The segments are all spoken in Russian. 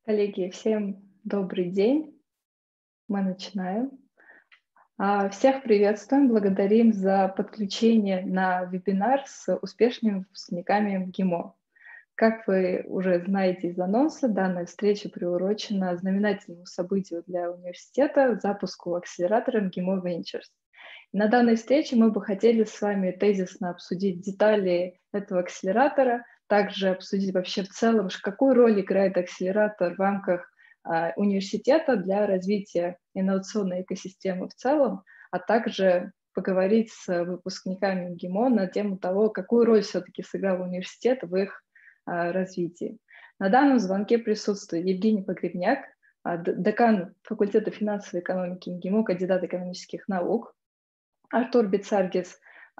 Коллеги, всем добрый день. Мы начинаем. Всех приветствуем, благодарим за подключение на вебинар с успешными выпускниками МГИМО. Как вы уже знаете из анонса, данная встреча приурочена знаменательному событию для университета – запуску акселератора МГИМО Ventures. На данной встрече мы бы хотели с вами тезисно обсудить детали этого акселератора, также обсудить вообще в целом, какую роль играет акселератор в рамках университета для развития инновационной экосистемы в целом, а также поговорить с выпускниками МГИМО на тему того, какую роль все-таки сыграл университет в их развитии. На данном звонке присутствует Евгений Погребняк, декан факультета финансовой экономики МГИМО, кандидат экономических наук, Артур Бицаргис,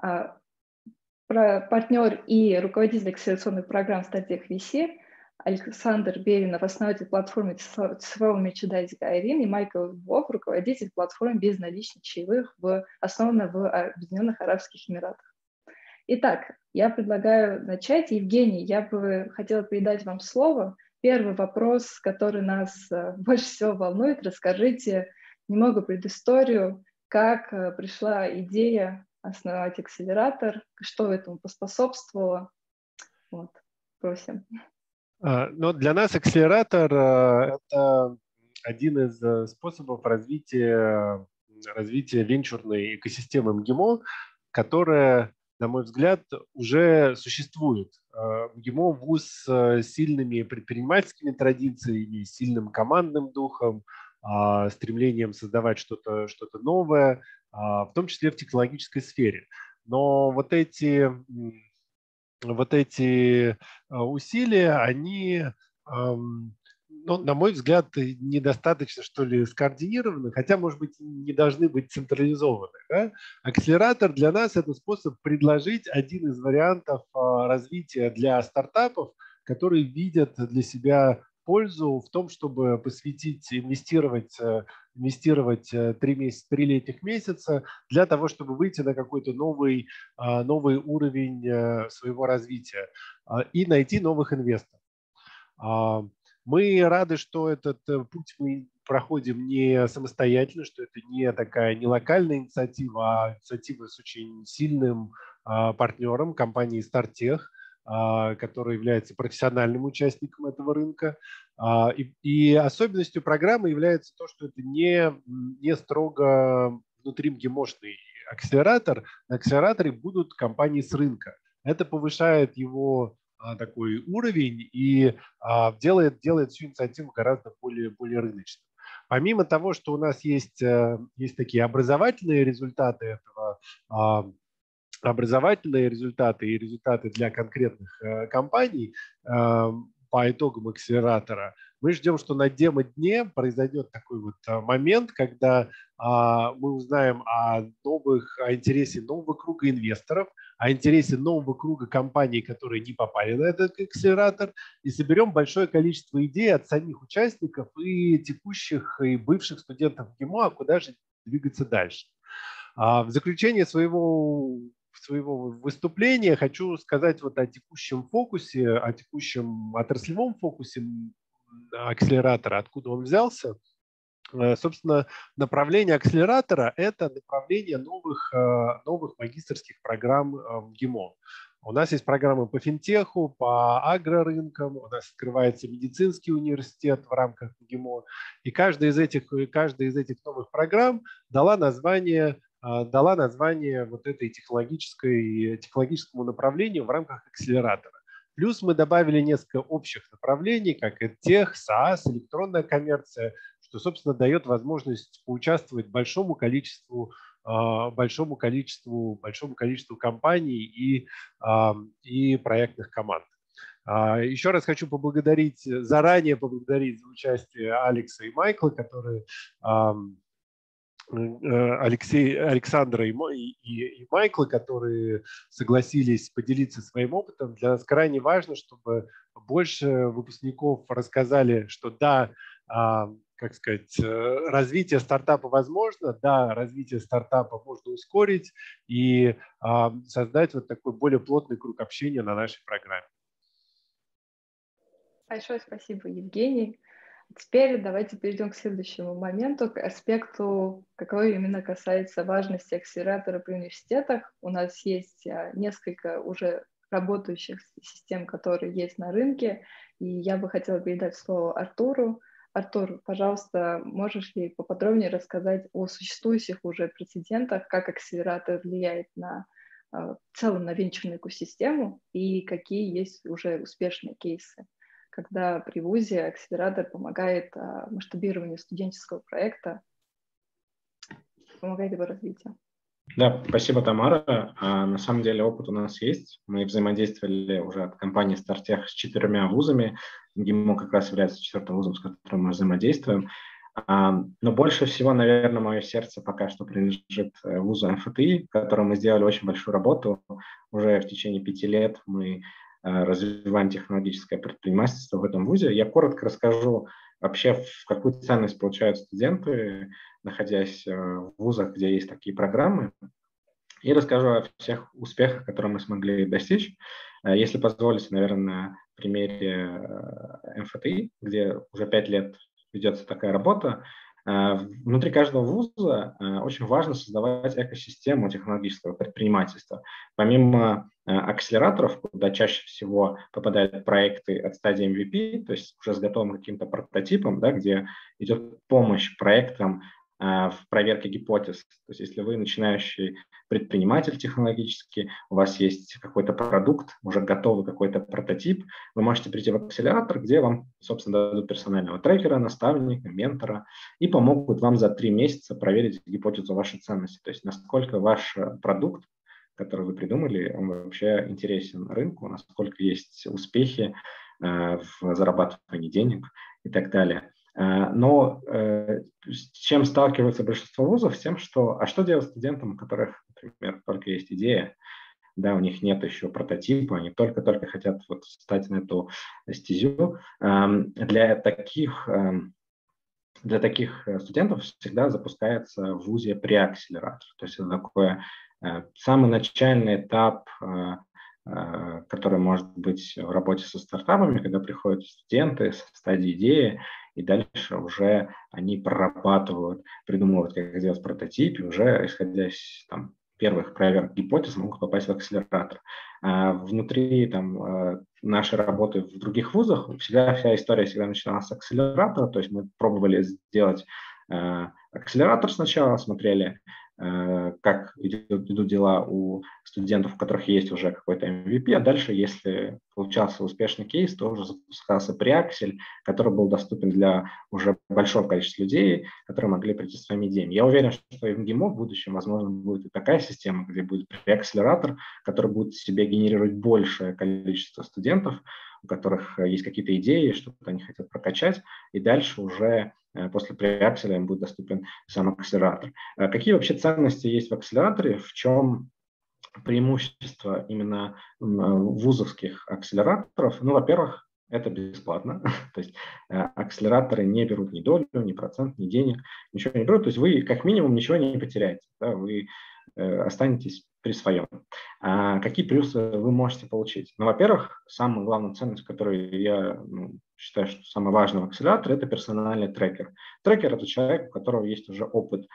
партнер и руководитель акселерационных программ «Стратег VC», Александр Беринов, основатель платформы цифрового мерчендайзинга «Айрин», и Майкл Львов, руководитель платформы безналичных чаевых, основанной в Объединенных Арабских Эмиратах. Итак, я предлагаю начать. Евгений, я бы хотела передать вам слово. Первый вопрос, который нас больше всего волнует, расскажите немного предысторию, как пришла идея основать акселератор, что этому поспособствовало. Вот, просим. Но для нас акселератор – это один из способов развития венчурной экосистемы МГИМО, которая, на мой взгляд, уже существует. МГИМО – вуз с сильными предпринимательскими традициями, сильным командным духом, стремлением создавать что-то новое, в том числе в технологической сфере. Но вот эти усилия, они, на мой взгляд, недостаточно, что ли, скоординированы, хотя, может быть, не должны быть централизованы. Да? Акселератор для нас – это способ предложить один из вариантов развития для стартапов, которые видят для себя пользу в том, чтобы посвятить, инвестировать 3 летних месяца для того, чтобы выйти на какой-то новый уровень своего развития и найти новых инвесторов. Мы рады, что этот путь мы проходим не самостоятельно, что это не локальная инициатива, а инициатива с очень сильным партнером компании StarTech, который является профессиональным участником этого рынка. И особенностью программы является то, что это не строго внутри МГИМОшный акселератор. На акселераторе будут компании с рынка. Это повышает его такой уровень и делает всю инициативу гораздо более рыночной. Помимо того, что у нас есть такие образовательные результаты этого, образовательные результаты и результаты для конкретных компаний по итогам акселератора, мы ждем, что на демо-дне произойдет такой вот момент, когда мы узнаем о интересе нового круга инвесторов, о интересе нового круга компаний, которые не попали на этот акселератор, и соберем большое количество идей от самих участников и текущих, и бывших студентов ГИМО, куда же двигаться дальше. В заключение своего выступления хочу сказать вот о текущем фокусе, о текущем отраслевом фокусе акселератора, откуда он взялся. Собственно, направление акселератора – это направление новых магистерских программ в ГИМО. У нас есть программы по финтеху, по агрорынкам, у нас открывается медицинский университет в рамках ГИМО. И каждая из этих новых программ дала название вот этой технологическому направлению в рамках акселератора. Плюс мы добавили несколько общих направлений, как EdTech, SaaS, электронная коммерция, что, собственно, дает возможность поучаствовать большому количеству компаний и проектных команд. Еще раз хочу заранее поблагодарить за участие Алекса и Майкла, которые Александра и Майкла, которые согласились поделиться своим опытом. Для нас крайне важно, чтобы больше выпускников рассказали, что да, развитие стартапа возможно, да, развитие стартапа можно ускорить и создать вот такой более плотный круг общения на нашей программе. Большое спасибо, Евгений. Теперь давайте перейдем к следующему моменту, к аспекту, какой именно касается важности акселератора при университетах. У нас есть несколько уже работающих систем, которые есть на рынке, и я бы хотела передать слово Артуру. Артур, пожалуйста, можешь ли поподробнее рассказать о существующих уже прецедентах, как акселератор влияет на в целом на венчурную экосистему и какие есть уже успешные кейсы, когда при ВУЗе акселератор помогает масштабированию студенческого проекта, помогает его развитию. Да, спасибо, Тамара. На самом деле опыт у нас есть. Мы взаимодействовали уже от компании StarTech с 4 вузами. МГИМО как раз является 4-м вузом, с которым мы взаимодействуем. Но больше всего, наверное, мое сердце пока что принадлежит вузу МФТИ, в котором мы сделали очень большую работу. Уже в течение 5 лет мы развиваем технологическое предпринимательство в этом вузе. Я коротко расскажу вообще, в какую ценность получают студенты, находясь в вузах, где есть такие программы, и расскажу о всех успехах, которые мы смогли достичь. Если позволите, наверное, на примере МФТИ, где уже 5 лет ведется такая работа, внутри каждого вуза очень важно создавать экосистему технологического предпринимательства. Помимо акселераторов, куда чаще всего попадают проекты от стадии MVP, то есть уже с готовым каким-то прототипом, да, где идет помощь проектам в проверке гипотез. То есть если вы начинающий предприниматель технологический, у вас есть какой-то продукт, уже готовый какой-то прототип, вы можете прийти в акселератор, где вам, собственно, дадут персонального трекера, наставника, ментора и помогут вам за 3 месяца проверить гипотезу вашей ценности. То есть насколько ваш продукт, который вы придумали, он вообще интересен рынку, насколько есть успехи в зарабатывании денег и так далее. Но с чем сталкивается большинство вузов? С тем, что что делать студентам, у которых, например, только есть идея, да, у них нет еще прототипа, они только-только хотят вот встать на эту стезю. Для таких студентов всегда запускается в вузе преакселератор. То есть это такой самый начальный этап, который может быть в работе со стартапами, когда приходят студенты со стадии идеи, и дальше уже они прорабатывают, придумывают, как сделать прототип, и уже, исходя из первых проверок гипотез, могут попасть в акселератор. Внутри нашей работы в других вузах вся история всегда начиналась с акселератора, то есть мы пробовали сделать акселератор сначала, смотрели, как идут дела у студентов, у которых есть уже какой-то MVP, а дальше, если получался успешный кейс, то уже запускался преаксель, который был доступен для уже большого количества людей, которые могли прийти с своими идеями. Я уверен, что и в МГИМО в будущем, возможно, будет и такая система, где будет преакселератор, который будет в себе генерировать большее количество студентов, у которых есть какие-то идеи, что-то они хотят прокачать, и дальше уже после преакселя им будет доступен сам акселератор. Какие вообще ценности есть в акселераторе? В чем преимущество именно вузовских акселераторов? Ну, во-первых, это бесплатно. То есть акселераторы не берут ни долю, ни процент, ни денег, ничего не берут. То есть вы как минимум ничего не потеряете. Да? Вы останетесь при своем. Какие плюсы вы можете получить? Ну, во-первых, самая главная ценность, которую я считаю, что самое важное в акселераторе, это персональный трекер. Трекер – это человек, у которого есть уже опыт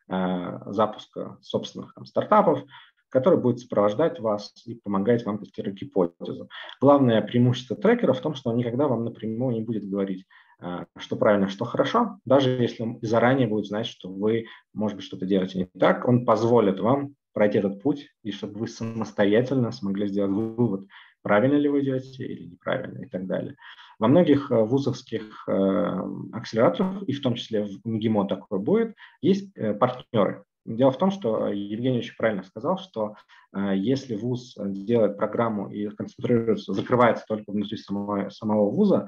запуска собственных стартапов, который будет сопровождать вас и помогать вам тестировать гипотезу. Главное преимущество трекера в том, что он никогда вам напрямую не будет говорить, что правильно, что хорошо. Даже если он заранее будет знать, что вы, может быть, что-то делаете не так, он позволит вам пройти этот путь, и чтобы вы самостоятельно смогли сделать вывод, правильно ли вы делаете или неправильно и так далее. Во многих вузовских акселераторах, и в том числе в МГИМО такое будет, есть партнеры. Дело в том, что Евгений очень правильно сказал, что если вуз делает программу и концентрируется, закрывается только внутри самого вуза,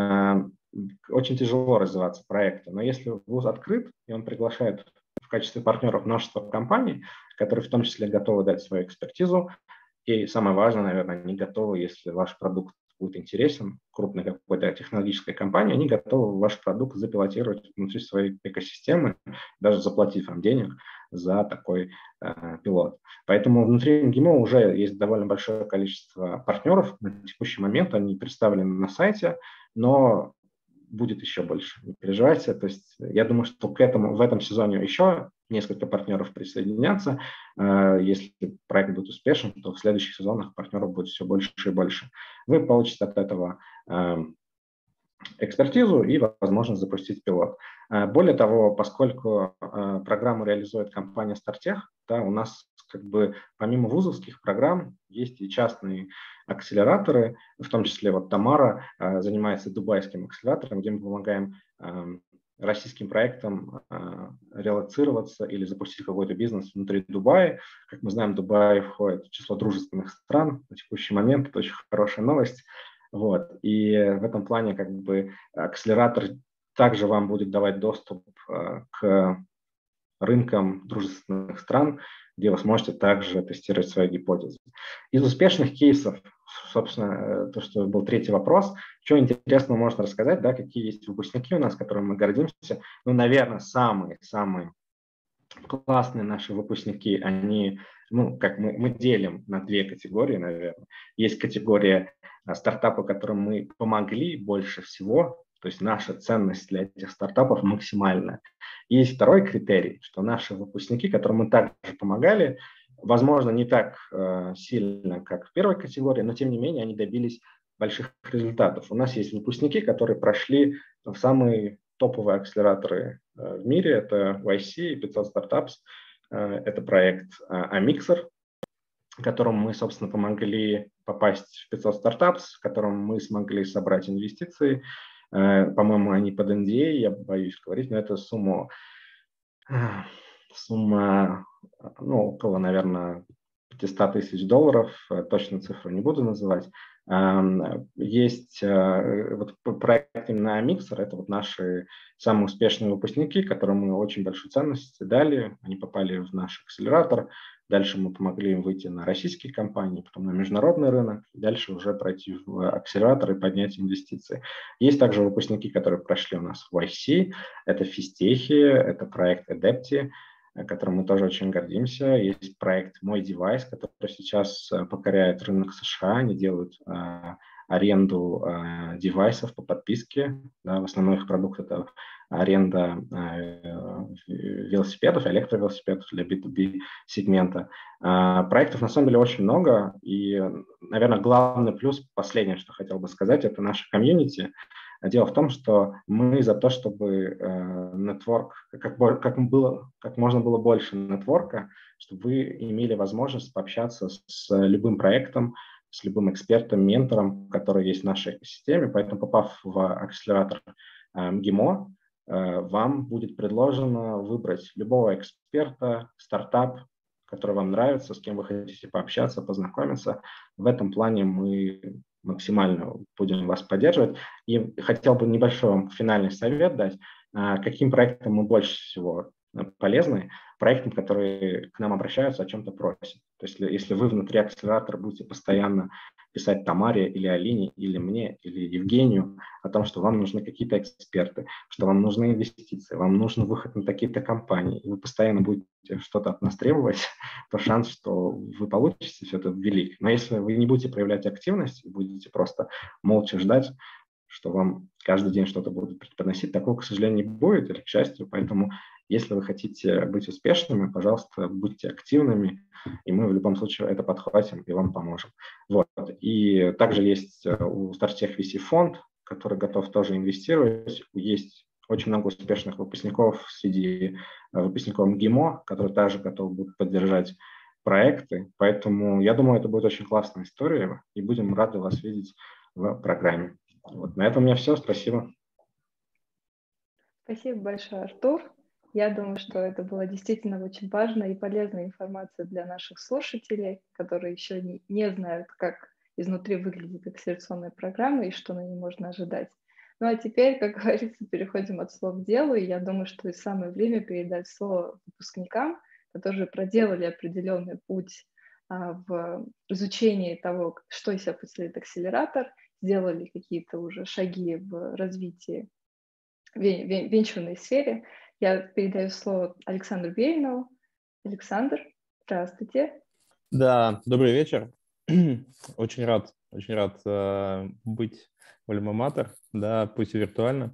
очень тяжело развиваться проекту. Но если вуз открыт, и он приглашает в качестве партнеров множество компаний, которые в том числе готовы дать свою экспертизу, и самое важное, наверное, они готовы, если ваш продукт будет интересен, крупной какой-то технологической компании, они готовы ваш продукт запилотировать внутри своей экосистемы, даже заплатив вам денег за такой пилот. Поэтому внутри МГИМО уже есть довольно большое количество партнеров. На текущий момент они представлены на сайте, но будет еще больше, не переживайте. То есть я думаю, что к этому, в этом сезоне еще несколько партнеров присоединятся. Если проект будет успешен, то в следующих сезонах партнеров будет все больше и больше. Вы получите от этого экспертизу и возможность запустить пилот. Более того, поскольку программу реализует компания StarTech, да, у нас как бы помимо вузовских программ есть и частные акселераторы, в том числе вот Тамара занимается дубайским акселератором, где мы помогаем российским проектам релоцироваться или запустить какой-то бизнес внутри Дубая. Как мы знаем, Дубай входит в число дружественных стран на текущий момент, это очень хорошая новость. Вот. И в этом плане как бы акселератор также вам будет давать доступ к рынкам дружественных стран, где вы сможете также тестировать свои гипотезы. Из успешных кейсов, собственно, то, что был третий вопрос, что интересного можно рассказать, да, какие есть выпускники у нас, которыми мы гордимся. Ну, наверное, самые классные наши выпускники, они, ну, как мы делим на две категории, наверное. Есть категория стартапов, которым мы помогли больше всего, то есть наша ценность для этих стартапов максимальная. И есть второй критерий, что наши выпускники, которым мы также помогали, возможно, не так сильно, как в первой категории, но тем не менее они добились больших результатов. У нас есть выпускники, которые прошли в самые топовые акселераторы в мире. Это YC, 500 Startups, это проект Amixer, которому мы, собственно, помогли попасть в 500 Startups, в котором мы смогли собрать инвестиции. По-моему, они под NDA, я боюсь говорить, но это сумма, ну, около, наверное, $500 тысяч, точно цифру не буду называть. Есть вот проект именно Mixer, это вот наши самые успешные выпускники, которым мы очень большую ценность дали, они попали в наш акселератор, дальше мы помогли им выйти на российские компании, потом на международный рынок, дальше уже пройти в акселератор и поднять инвестиции. Есть также выпускники, которые прошли у нас в YC, это Фистехи, это проект Adepti, которым мы тоже очень гордимся. Есть проект «Мой девайс», который сейчас покоряет рынок США. Они делают аренду девайсов по подписке. Да, в основном их продукт – это аренда велосипедов, электровелосипедов для B2B сегмента. Проектов на самом деле очень много. И, наверное, главный плюс, последнее, что хотел бы сказать, это наша комьюнити. Дело в том, что мы за то, чтобы нетворк, как можно было больше нетворка, чтобы вы имели возможность пообщаться с любым проектом, с любым экспертом, ментором, который есть в нашей экосистеме. Поэтому, попав в акселератор МГИМО, вам будет предложено выбрать любого эксперта, стартап, который вам нравится, с кем вы хотите пообщаться, познакомиться. В этом плане мы максимально будем вас поддерживать. И хотел бы небольшой вам финальный совет дать, каким проектам мы больше всего полезны, проектам, которые к нам обращаются, о чем-то просят. То есть если вы внутри акселератора будете постоянно писать Тамаре или Алине, или мне, или Евгению о том, что вам нужны какие-то эксперты, что вам нужны инвестиции, вам нужен выход на такие-то компании, и вы постоянно будете что-то от нас требовать, то шанс, что вы получите все это велик. Но если вы не будете проявлять активность, и будете просто молча ждать, что вам каждый день что-то будут преподносить, такого, к сожалению, не будет, или к счастью. Поэтому, если вы хотите быть успешными, пожалуйста, будьте активными, и мы в любом случае это подхватим и вам поможем. Вот. И также есть у StarTech VC фонд, который готов тоже инвестировать. Есть очень много успешных выпускников среди выпускников МГИМО, которые также готовы будут поддержать проекты. Поэтому я думаю, это будет очень классная история, и будем рады вас видеть в программе. Вот. На этом у меня все. Спасибо. Спасибо большое, Артур. Я думаю, что это была действительно очень важная и полезная информация для наших слушателей, которые еще не знают, как изнутри выглядит акселерационная программа и что на ней можно ожидать. Ну а теперь, как говорится, переходим от слов к делу, и я думаю, что и самое время передать слово выпускникам, которые проделали определенный путь в изучении того, что из себя представляет акселератор, сделали какие-то уже шаги в развитии в венчурной сфере. Я передаю слово Александру Беринову. Александр, здравствуйте. Да, добрый вечер. Очень рад быть в Альма-Матер, да, пусть и виртуально.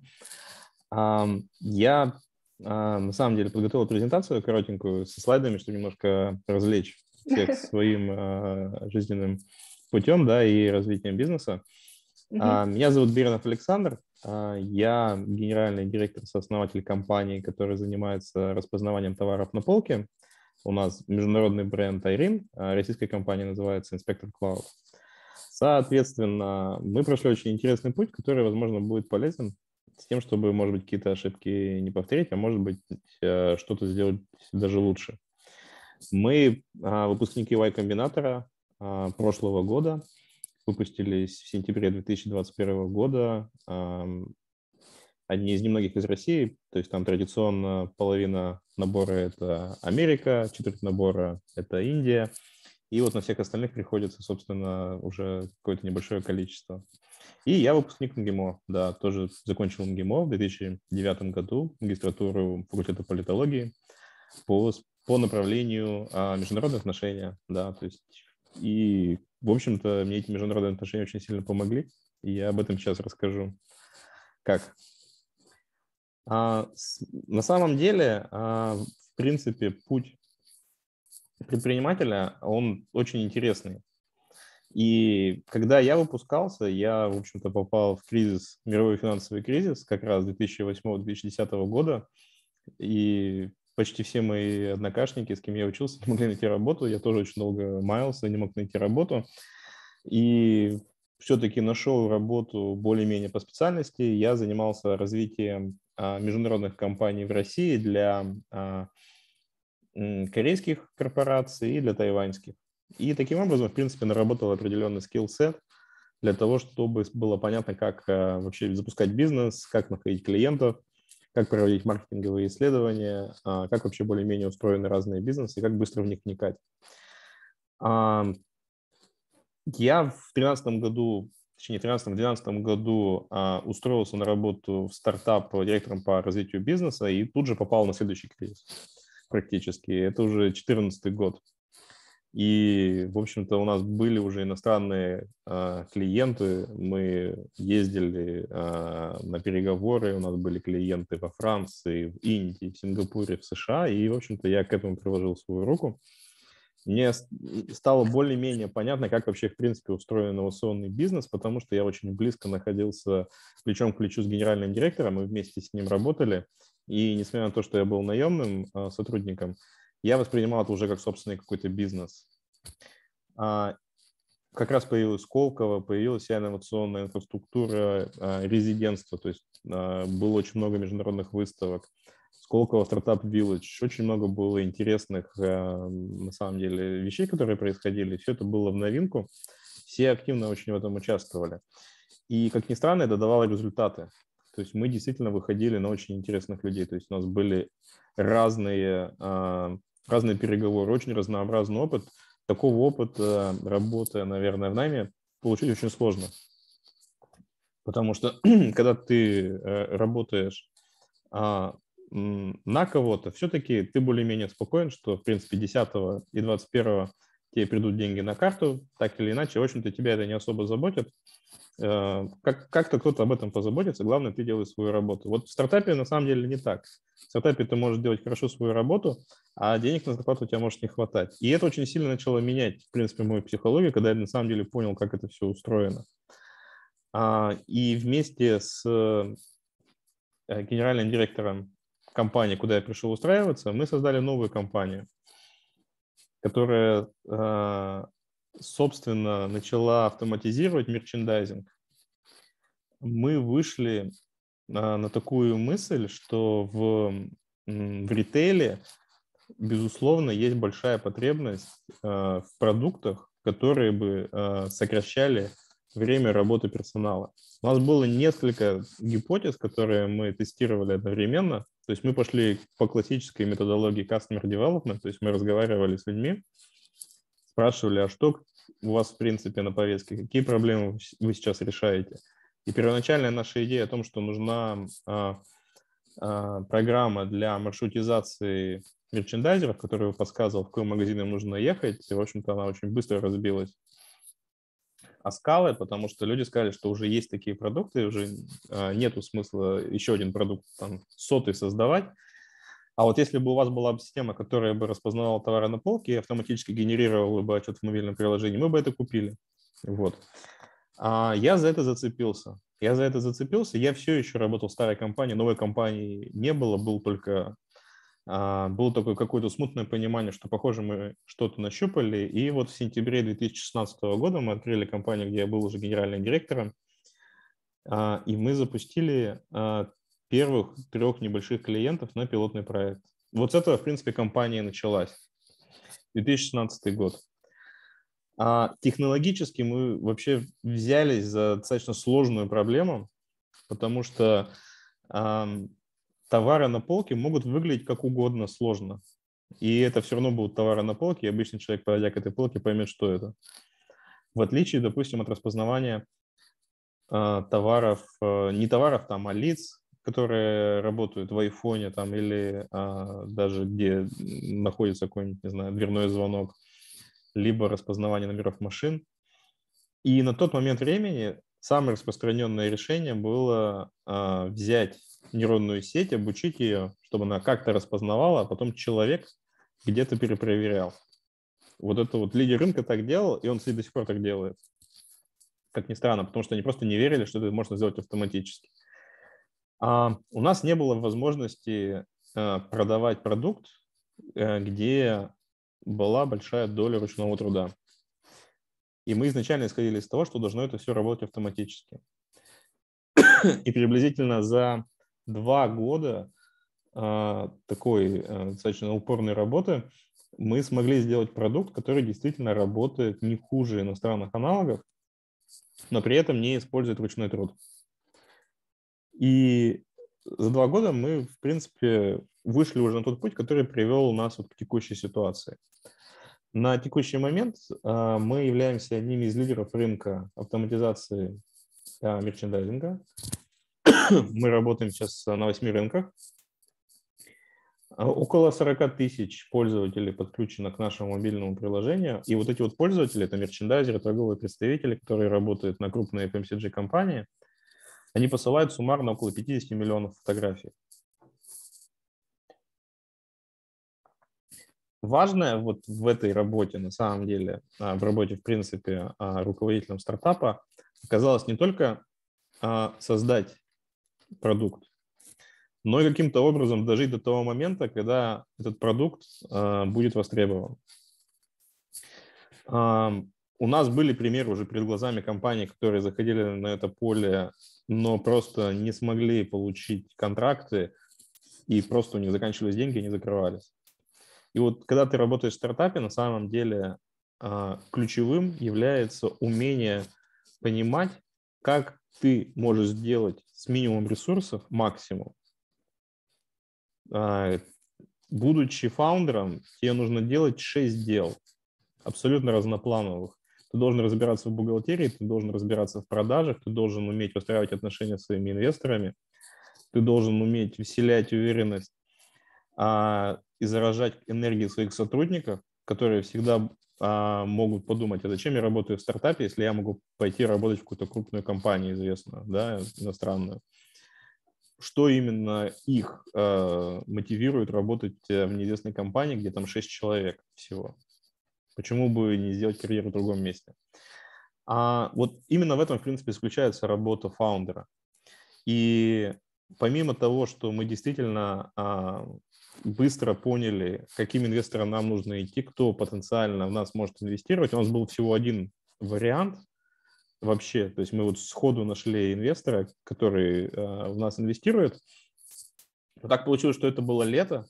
Я на самом деле подготовил презентацию коротенькую со слайдами, чтобы немножко развлечь всех своим жизненным путем, да, и развитием бизнеса. Меня зовут Биринов Александр. Я генеральный директор, сооснователь компании, которая занимается распознаванием товаров на полке. У нас международный бренд Айрин, российская компания называется Inspector Cloud. Соответственно, мы прошли очень интересный путь, который, возможно, будет полезен с тем, чтобы, может быть, какие-то ошибки не повторить, а может быть, что-то сделать даже лучше. Мы выпускники Y-комбинатора прошлого года, выпустились в сентябре 2021 года. Одни из немногих из России, то есть там традиционно половина набора – это Америка, четверть набора – это Индия, и вот на всех остальных приходится, собственно, уже какое-то небольшое количество. И я выпускник МГИМО, да, тоже закончил МГИМО в 2009 году, магистратуру факультета политологии по направлению международные отношения, да, то есть и, в общем-то, мне эти международные отношения очень сильно помогли, и я об этом сейчас расскажу. Как? На самом деле, в принципе, путь предпринимателя, он очень интересный. И когда я выпускался, я, в общем-то, попал в кризис, мировой финансовый кризис, как раз 2008-2010 года, и почти все мои однокашники, с кем я учился, не могли найти работу. Я тоже очень долго маялся, не мог найти работу. И все-таки нашел работу более-менее по специальности. Я занимался развитием международных компаний в России для корейских корпораций и для тайваньских. И таким образом, в принципе, наработал определенный скилл-сет для того, чтобы было понятно, как вообще запускать бизнес, как находить клиентов, как проводить маркетинговые исследования, как вообще более-менее устроены разные бизнесы, как быстро в них вникать. Я в 2013 году, точнее, в 2013-2012 году устроился на работу в стартап директором по развитию бизнеса и тут же попал на следующий кризис практически. Это уже 2014 год. И, в общем-то, у нас были уже иностранные клиенты, мы ездили на переговоры, у нас были клиенты во Франции, в Индии, в Сингапуре, в США, и, в общем-то, я к этому приложил свою руку. Мне стало более-менее понятно, как вообще, в принципе, устроен инновационный бизнес, потому что я очень близко находился плечом к плечу с генеральным директором, мы вместе с ним работали, и несмотря на то, что я был наемным сотрудником, я воспринимал это уже как собственный какой-то бизнес. Как раз появилась Сколково, появилась вся инновационная инфраструктура, резидентство, то есть было очень много международных выставок. Сколково Startup Village, очень много было интересных, на самом деле, вещей, которые происходили. Все это было в новинку, все активно очень в этом участвовали. И, как ни странно, это давало результаты. То есть мы действительно выходили на очень интересных людей. То есть у нас были разные переговоры, очень разнообразный опыт. Такого опыта, работая, наверное, в найме, получить очень сложно. Потому что, когда ты работаешь на кого-то, все-таки ты более-менее спокоен, что, в принципе, 10 и 21 тебе придут деньги на карту, так или иначе, в общем-то, тебя это не особо заботит. Как-то кто-то об этом позаботится, главное, ты делаешь свою работу. Вот в стартапе на самом деле не так. В стартапе ты можешь делать хорошо свою работу, а денег на зарплату у тебя может не хватать. И это очень сильно начало менять, в принципе, мою психологию, когда я на самом деле понял, как это все устроено. И вместе с генеральным директором компании, куда я пришел устраиваться, мы создали новую компанию, которая, собственно, начала автоматизировать мерчендайзинг. Мы вышли на такую мысль, что в ритейле, безусловно, есть большая потребность в продуктах, которые бы сокращали время работы персонала. У нас было несколько гипотез, которые мы тестировали одновременно. То есть мы пошли по классической методологии Customer Development, то есть мы разговаривали с людьми, спрашивали, а что у вас, в принципе, на повестке, какие проблемы вы сейчас решаете. И первоначальная наша идея о том, что нужна программа для маршрутизации мерчендайзеров, которую подсказывал, в какой магазин им нужно ехать, и, в общем-то, она очень быстро разбилась скалы, потому что люди сказали, что уже есть такие продукты, уже нету смысла еще один продукт, там, 100-й создавать. А вот если бы у вас была бы система, которая бы распознавала товары на полке и автоматически генерировала бы отчет в мобильном приложении, мы бы это купили. Вот. Я за это зацепился. Я все еще работал в старой компании, новой компании не было, было только какое-то смутное понимание, что, похоже, мы что-то нащупали. И вот в сентябре 2016 года мы открыли компанию, где я был уже генеральным директором, и мы запустили первых 3 небольших клиентов на пилотный проект. Вот с этого, в принципе, компания началась. 2016 год. Технологически мы вообще взялись за достаточно сложную проблему, потому что товары на полке могут выглядеть как угодно сложно. И это все равно будут товары на полке, и обычный человек, подойдя к этой полке, поймет, что это. В отличие, допустим, от распознавания товаров, не товаров, там, а лиц, которые работают в айфоне там, или даже где находится какой-нибудь, не знаю, дверной звонок, либо распознавание номеров машин. И на тот момент времени самое распространенное решение было взять нейронную сеть, обучить ее, чтобы она как-то распознавала, а потом человек где-то перепроверял. Вот это вот лидер рынка так делал, и он до сих пор так делает. Как ни странно, потому что они просто не верили, что это можно сделать автоматически. У нас не было возможности продавать продукт, где была большая доля ручного труда. И мы изначально исходили из того, что должно это все работать автоматически. И приблизительно за 2 года такой достаточно упорной работы мы смогли сделать продукт, который действительно работает не хуже иностранных аналогов, но при этом не использует ручной труд. И за 2 года мы, в принципе, вышли уже на тот путь, который привел нас вот к текущей ситуации. На текущий момент мы являемся одним из лидеров рынка автоматизации мерчендайзинга. Мы работаем сейчас на 8 рынках. Около 40 тысяч пользователей подключено к нашему мобильному приложению. И вот эти вот пользователи, это мерчендайзеры, торговые представители, которые работают на крупные FMCG-компании, они посылают суммарно около 50 миллионов фотографий. Важное вот в этой работе, на самом деле, в работе, в принципе, руководителем стартапа, оказалось не только создать продукт, но и каким-то образом дожить до того момента, когда этот продукт будет востребован. У нас были примеры уже перед глазами компаний, которые заходили на это поле, но просто не смогли получить контракты, и просто у них заканчивались деньги и не закрывались. И вот когда ты работаешь в стартапе, на самом деле ключевым является умение понимать, как ты можешь сделать с минимумом ресурсов максимум. Будучи фаундером, тебе нужно делать 6 дел, абсолютно разноплановых. Ты должен разбираться в бухгалтерии, ты должен разбираться в продажах, ты должен уметь выстраивать отношения с своими инвесторами, ты должен уметь вселять уверенность и заражать энергией своих сотрудников, которые всегда могут подумать, а зачем я работаю в стартапе, если я могу пойти работать в какую-то крупную компанию известную, да, иностранную. Что именно их мотивирует работать в неизвестной компании, где там 6 человек всего? Почему бы не сделать карьеру в другом месте? Вот именно в этом, в принципе, заключается работа фаундера. И помимо того, что мы действительно быстро поняли, каким инвесторам нам нужно идти, кто потенциально в нас может инвестировать, у нас был всего один вариант вообще. То есть мы вот сходу нашли инвестора, который в нас инвестирует. Но так получилось, что это было лето,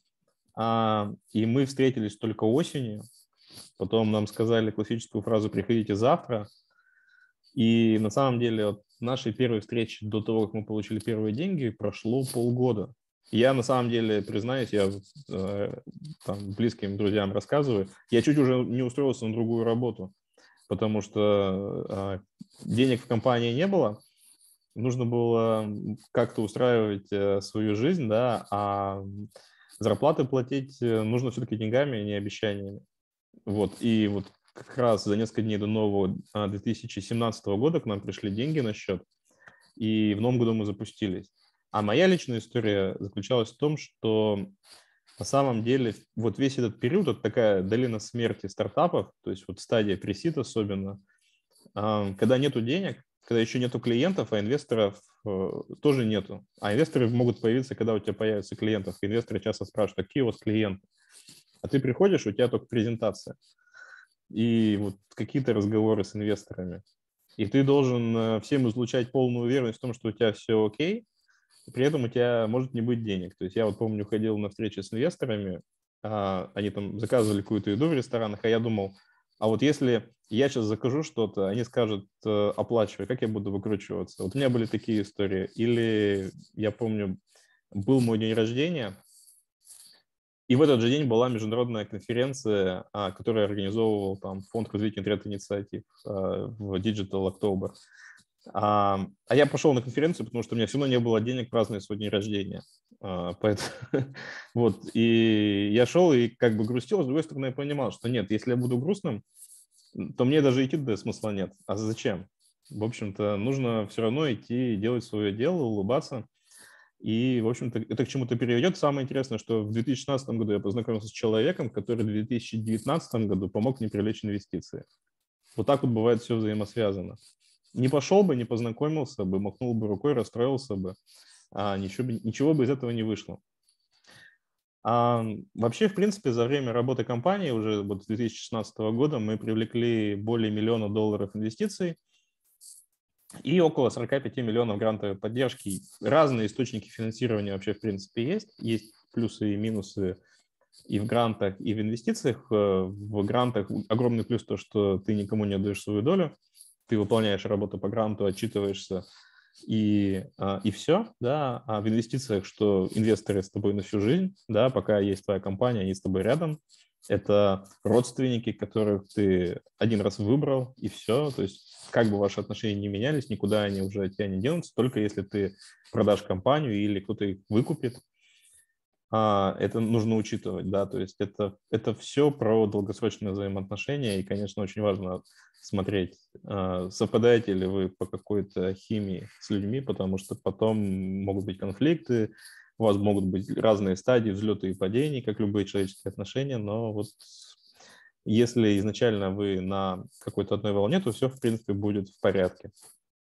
и мы встретились только осенью. Потом нам сказали классическую фразу «приходите завтра». И на самом деле от нашей первой встречи до того, как мы получили первые деньги, прошло полгода. Я на самом деле, признаюсь, я там, близким друзьям рассказываю, я чуть уже не устроился на другую работу, потому что денег в компании не было, нужно было как-то устраивать свою жизнь, да, а зарплаты платить нужно все-таки деньгами, а не обещаниями. Вот. И вот как раз за несколько дней до нового 2017 года к нам пришли деньги на счет, и в новом году мы запустились. А моя личная история заключалась в том, что на самом деле вот весь этот период, вот такая долина смерти стартапов, то есть вот стадия пресид особенно, когда нету денег, когда еще нету клиентов, а инвесторов тоже нету. А инвесторы могут появиться, когда у тебя появятся клиентов. Инвесторы часто спрашивают, какие у вас клиенты? А ты приходишь, у тебя только презентация. И вот какие-то разговоры с инвесторами. И ты должен всем излучать полную уверенность в том, что у тебя все окей, при этом у тебя может не быть денег. То есть я вот помню, ходил на встречи с инвесторами, они там заказывали какую-то еду в ресторанах, а я думал, а вот если я сейчас закажу что-то, они скажут, оплачивай, как я буду выкручиваться? Вот у меня были такие истории. Или я помню, был мой день рождения, и в этот же день была международная конференция, которую организовывал там Фонд развития интернет-инициатив в Digital October. А я пошел на конференцию, потому что у меня все равно не было денег праздновать свой день рождения. Поэтому, вот, и я шел и как бы грустил, с другой стороны я понимал, что нет, если я буду грустным, то мне даже идти до смысла нет. А зачем? В общем-то, нужно все равно идти делать свое дело, улыбаться. И, в общем-то, это к чему-то приведет. Самое интересное, что в 2016 году я познакомился с человеком, который в 2019 году помог мне привлечь инвестиции. Вот так вот бывает все взаимосвязано. Не пошел бы, не познакомился бы, махнул бы рукой, расстроился бы, а ничего бы из этого не вышло. Вообще, в принципе, за время работы компании уже вот с 2016 года мы привлекли более $1 миллиона инвестиций и около 45 миллионов грантовой поддержки. Разные источники финансирования вообще, в принципе, есть. Есть плюсы и минусы и в грантах, и в инвестициях. В грантах огромный плюс то, что ты никому не отдаешь свою долю. Ты выполняешь работу по гранту, отчитываешься, и все, да. А в инвестициях, что инвесторы с тобой на всю жизнь, да, пока есть твоя компания, они с тобой рядом. Это родственники, которых ты один раз выбрал, и все. То есть как бы ваши отношения не менялись, никуда они уже от тебя не денутся, только если ты продашь компанию или кто-то их выкупит. Это нужно учитывать, да, то есть это все про долгосрочные взаимоотношения, и, конечно, очень важно смотреть, совпадаете ли вы по какой-то химии с людьми, потому что потом могут быть конфликты, у вас могут быть разные стадии взлета и падений, как любые человеческие отношения, но вот если изначально вы на какой-то одной волне, то все, в принципе, будет в порядке.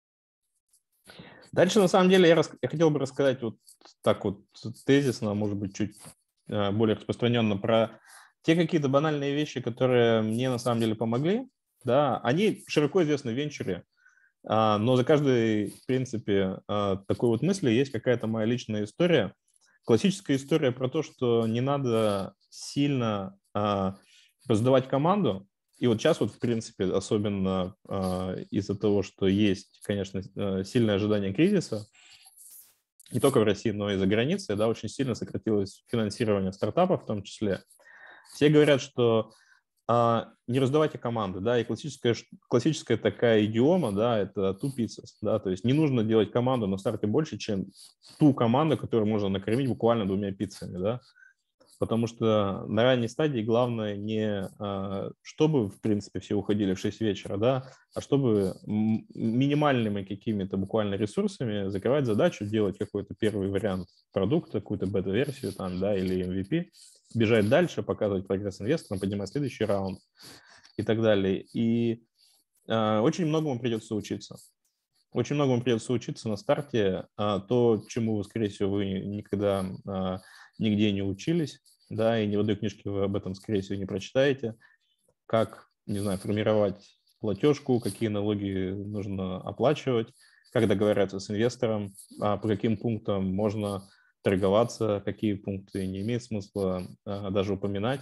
Дальше, на самом деле, я хотел бы рассказать вот так вот тезисно, может быть, чуть более распространенно про те какие-то банальные вещи, которые мне на самом деле помогли. Да, они широко известны в венчуре, но за каждой, в принципе, такой вот мысли есть какая-то моя личная история. Классическая история про то, что не надо сильно раздавать команду. И вот сейчас вот, в принципе, особенно из-за того, что есть, конечно, сильное ожидание кризиса, не только в России, но и за границей, да, очень сильно сократилось финансирование стартапов в том числе. Все говорят, что не раздавайте команды, да, и классическая такая идиома, да, это two pizzas, да, то есть не нужно делать команду на старте больше, чем ту команду, которую можно накормить буквально 2 пиццами, да. Потому что на ранней стадии главное не чтобы, в принципе, все уходили в 6 вечера, да, а чтобы минимальными какими-то буквально ресурсами закрывать задачу, делать какой-то первый вариант продукта, какую-то бета-версию там, да, или MVP, бежать дальше, показывать прогресс инвесторам, поднимать следующий раунд и так далее. И очень многому придется учиться. Очень многому придется учиться на старте, то, чему вы, скорее всего, вы никогда нигде не учились, да, и ни в одной книжке вы об этом, скорее всего, не прочитаете, как, не знаю, формировать платежку, какие налоги нужно оплачивать, как договариваться с инвестором, по каким пунктам можно торговаться, какие пункты не имеет смысла даже упоминать.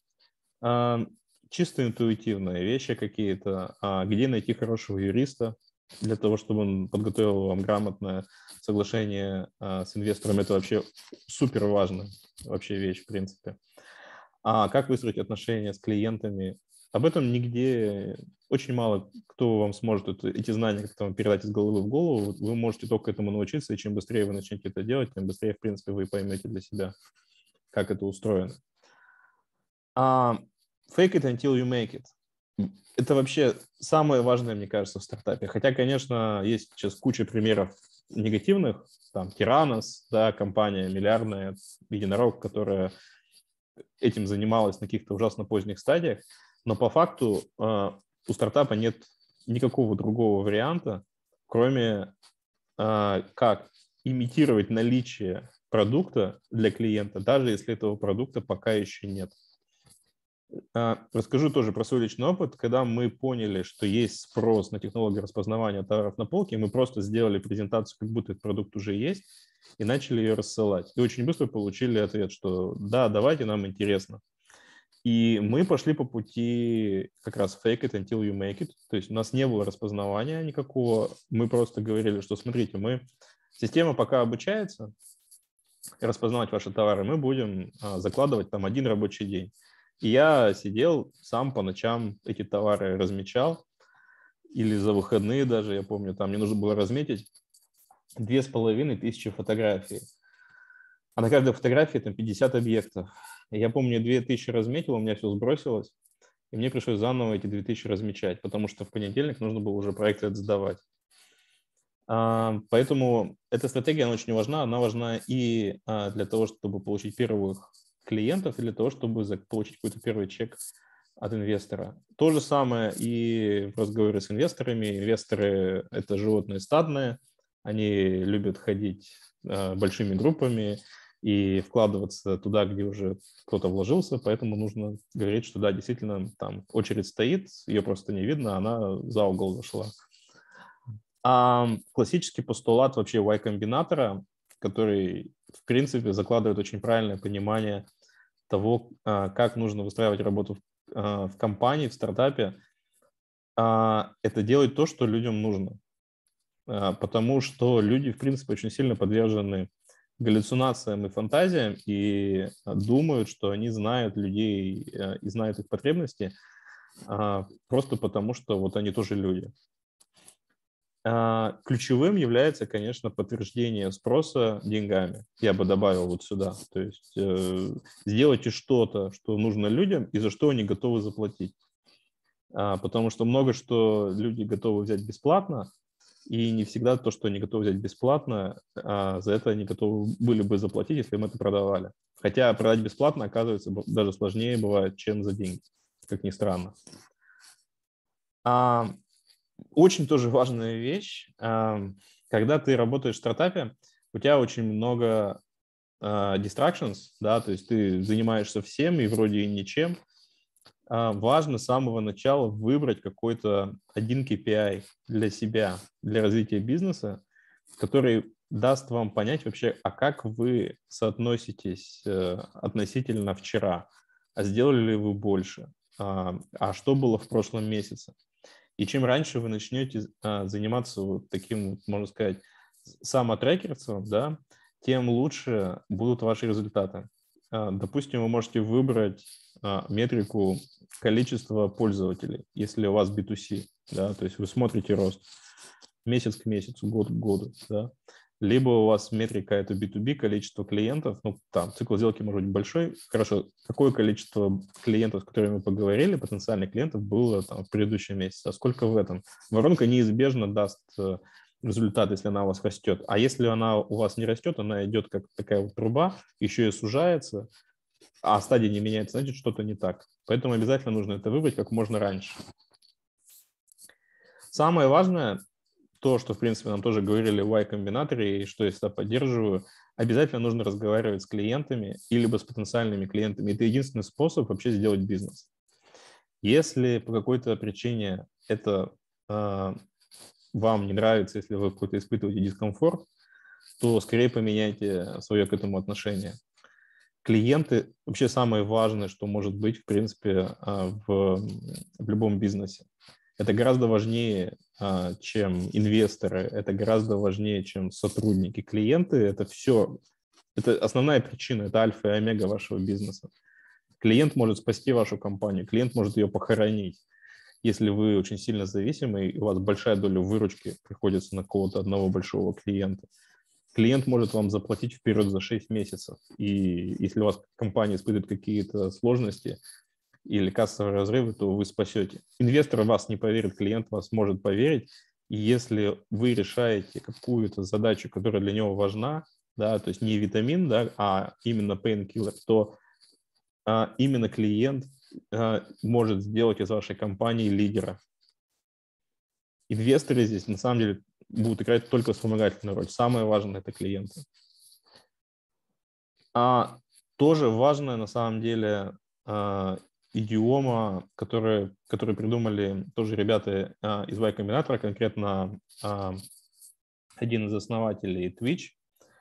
Чисто интуитивные вещи какие-то, где найти хорошего юриста, для того, чтобы он подготовил вам грамотное соглашение с инвестором. Это вообще супер важная вообще вещь, в принципе. А как выстроить отношения с клиентами? Об этом нигде очень мало кто вам сможет эти знания как-то вам передать из головы в голову. Вы можете только этому научиться, и чем быстрее вы начнете это делать, тем быстрее, в принципе, вы поймете для себя, как это устроено. Fake it until you make it. это вообще самое важное, мне кажется, в стартапе. Хотя, конечно, есть сейчас куча примеров негативных, там, Тиранос, да, компания миллиардная, единорог, которая этим занималась на каких-то ужасно поздних стадиях, но по факту у стартапа нет никакого другого варианта, кроме как имитировать наличие продукта для клиента, даже если этого продукта пока еще нет. Расскажу тоже про свой личный опыт. Когда мы поняли, что есть спрос на технологию распознавания товаров на полке, мы просто сделали презентацию, как будто этот продукт уже есть, и начали ее рассылать. И очень быстро получили ответ, что да, давайте, нам интересно. И мы пошли по пути как раз fake it until you make it. То есть у нас не было распознавания никакого. Мы просто говорили, что смотрите, система пока обучается распознавать ваши товары, мы будем закладывать там 1 рабочий день. И я сидел сам по ночам, эти товары размечал, или за выходные даже, я помню, там мне нужно было разметить 2500 фотографий. А на каждой фотографии там 50 объектов. И я помню, 2000 разметил, у меня все сбросилось, и мне пришлось заново эти 2000 размечать, потому что в понедельник нужно было уже проект этот сдавать. Поэтому эта стратегия, она очень важна. Она важна и для того, чтобы получить первых клиентов, и для того, чтобы получить какой-то первый чек от инвестора. То же самое и в разговоре с инвесторами. Инвесторы – это животные стадные, они любят ходить большими группами и вкладываться туда, где уже кто-то вложился, поэтому нужно говорить, что да, действительно, там очередь стоит, ее просто не видно, она за угол зашла. Классический постулат вообще Y-комбинатора, который, в принципе, закладывает очень правильное понимание того, как нужно выстраивать работу в компании, в стартапе, это делать то, что людям нужно. Потому что люди, в принципе, очень сильно подвержены галлюцинациям и фантазиям и думают, что они знают людей и знают их потребности просто потому, что вот они тоже люди. Ключевым является, конечно, подтверждение спроса деньгами. Я бы добавил вот сюда. То есть сделайте что-то, что нужно людям и за что они готовы заплатить. Потому что много что люди готовы взять бесплатно, и не всегда то, что они готовы взять бесплатно, за это они готовы были бы заплатить, если им это продавали. Хотя продать бесплатно, оказывается, даже сложнее бывает, чем за деньги, как ни странно. Очень тоже важная вещь. Когда ты работаешь в стартапе, у тебя очень много distractions, да, то есть ты занимаешься всем и вроде и ничем. Важно с самого начала выбрать какой-то один KPI для себя, для развития бизнеса, который даст вам понять вообще, а как вы соотноситесь относительно вчера, а сделали ли вы больше, а что было в прошлом месяце. И чем раньше вы начнете заниматься вот таким, можно сказать, самотрекерством, да, тем лучше будут ваши результаты. Допустим, вы можете выбрать метрику количества пользователей, если у вас B2C, да, то есть вы смотрите рост месяц к месяцу, год к году, да. Либо у вас метрика – это B2B, количество клиентов, ну, там, цикл сделки может быть большой. Хорошо, какое количество клиентов, с которыми мы поговорили, потенциальных клиентов, было там в предыдущем месяце, а сколько в этом? Воронка неизбежно даст результат, если она у вас растет. А если она у вас не растет, она идет как такая вот труба, еще и сужается, а стадия не меняется, значит, что-то не так. Поэтому обязательно нужно это выбрать как можно раньше. Самое важное – то, что, в принципе, нам тоже говорили в Y-комбинаторе, и что я всегда поддерживаю, обязательно нужно разговаривать с клиентами или с потенциальными клиентами. Это единственный способ вообще сделать бизнес. Если по какой-то причине это вам не нравится, если вы какой-то испытываете дискомфорт, то скорее поменяйте свое к этому отношение. Клиенты – вообще самое важное, что может быть, в принципе, в любом бизнесе. Это гораздо важнее, чем инвесторы, это гораздо важнее, чем сотрудники. Клиенты – это все, это основная причина, это альфа и омега вашего бизнеса. Клиент может спасти вашу компанию, клиент может ее похоронить. Если вы очень сильно зависимы, и у вас большая доля выручки приходится на какого-то одного большого клиента, клиент может вам заплатить вперед за 6 месяцев. И если у вас компания испытывает какие-то сложности, или кассовые разрывы, то вы спасете. Инвестор вас не поверит, клиент вас может поверить. И если вы решаете какую-то задачу, которая для него важна, да, то есть не витамин, да, а именно painkiller, то именно клиент может сделать из вашей компании лидера. Инвесторы здесь на самом деле будут играть только вспомогательную роль. Самое важное – это клиенты. Тоже важная на самом деле идиома, которую придумали тоже ребята из Y Combinator, конкретно один из основателей Twitch.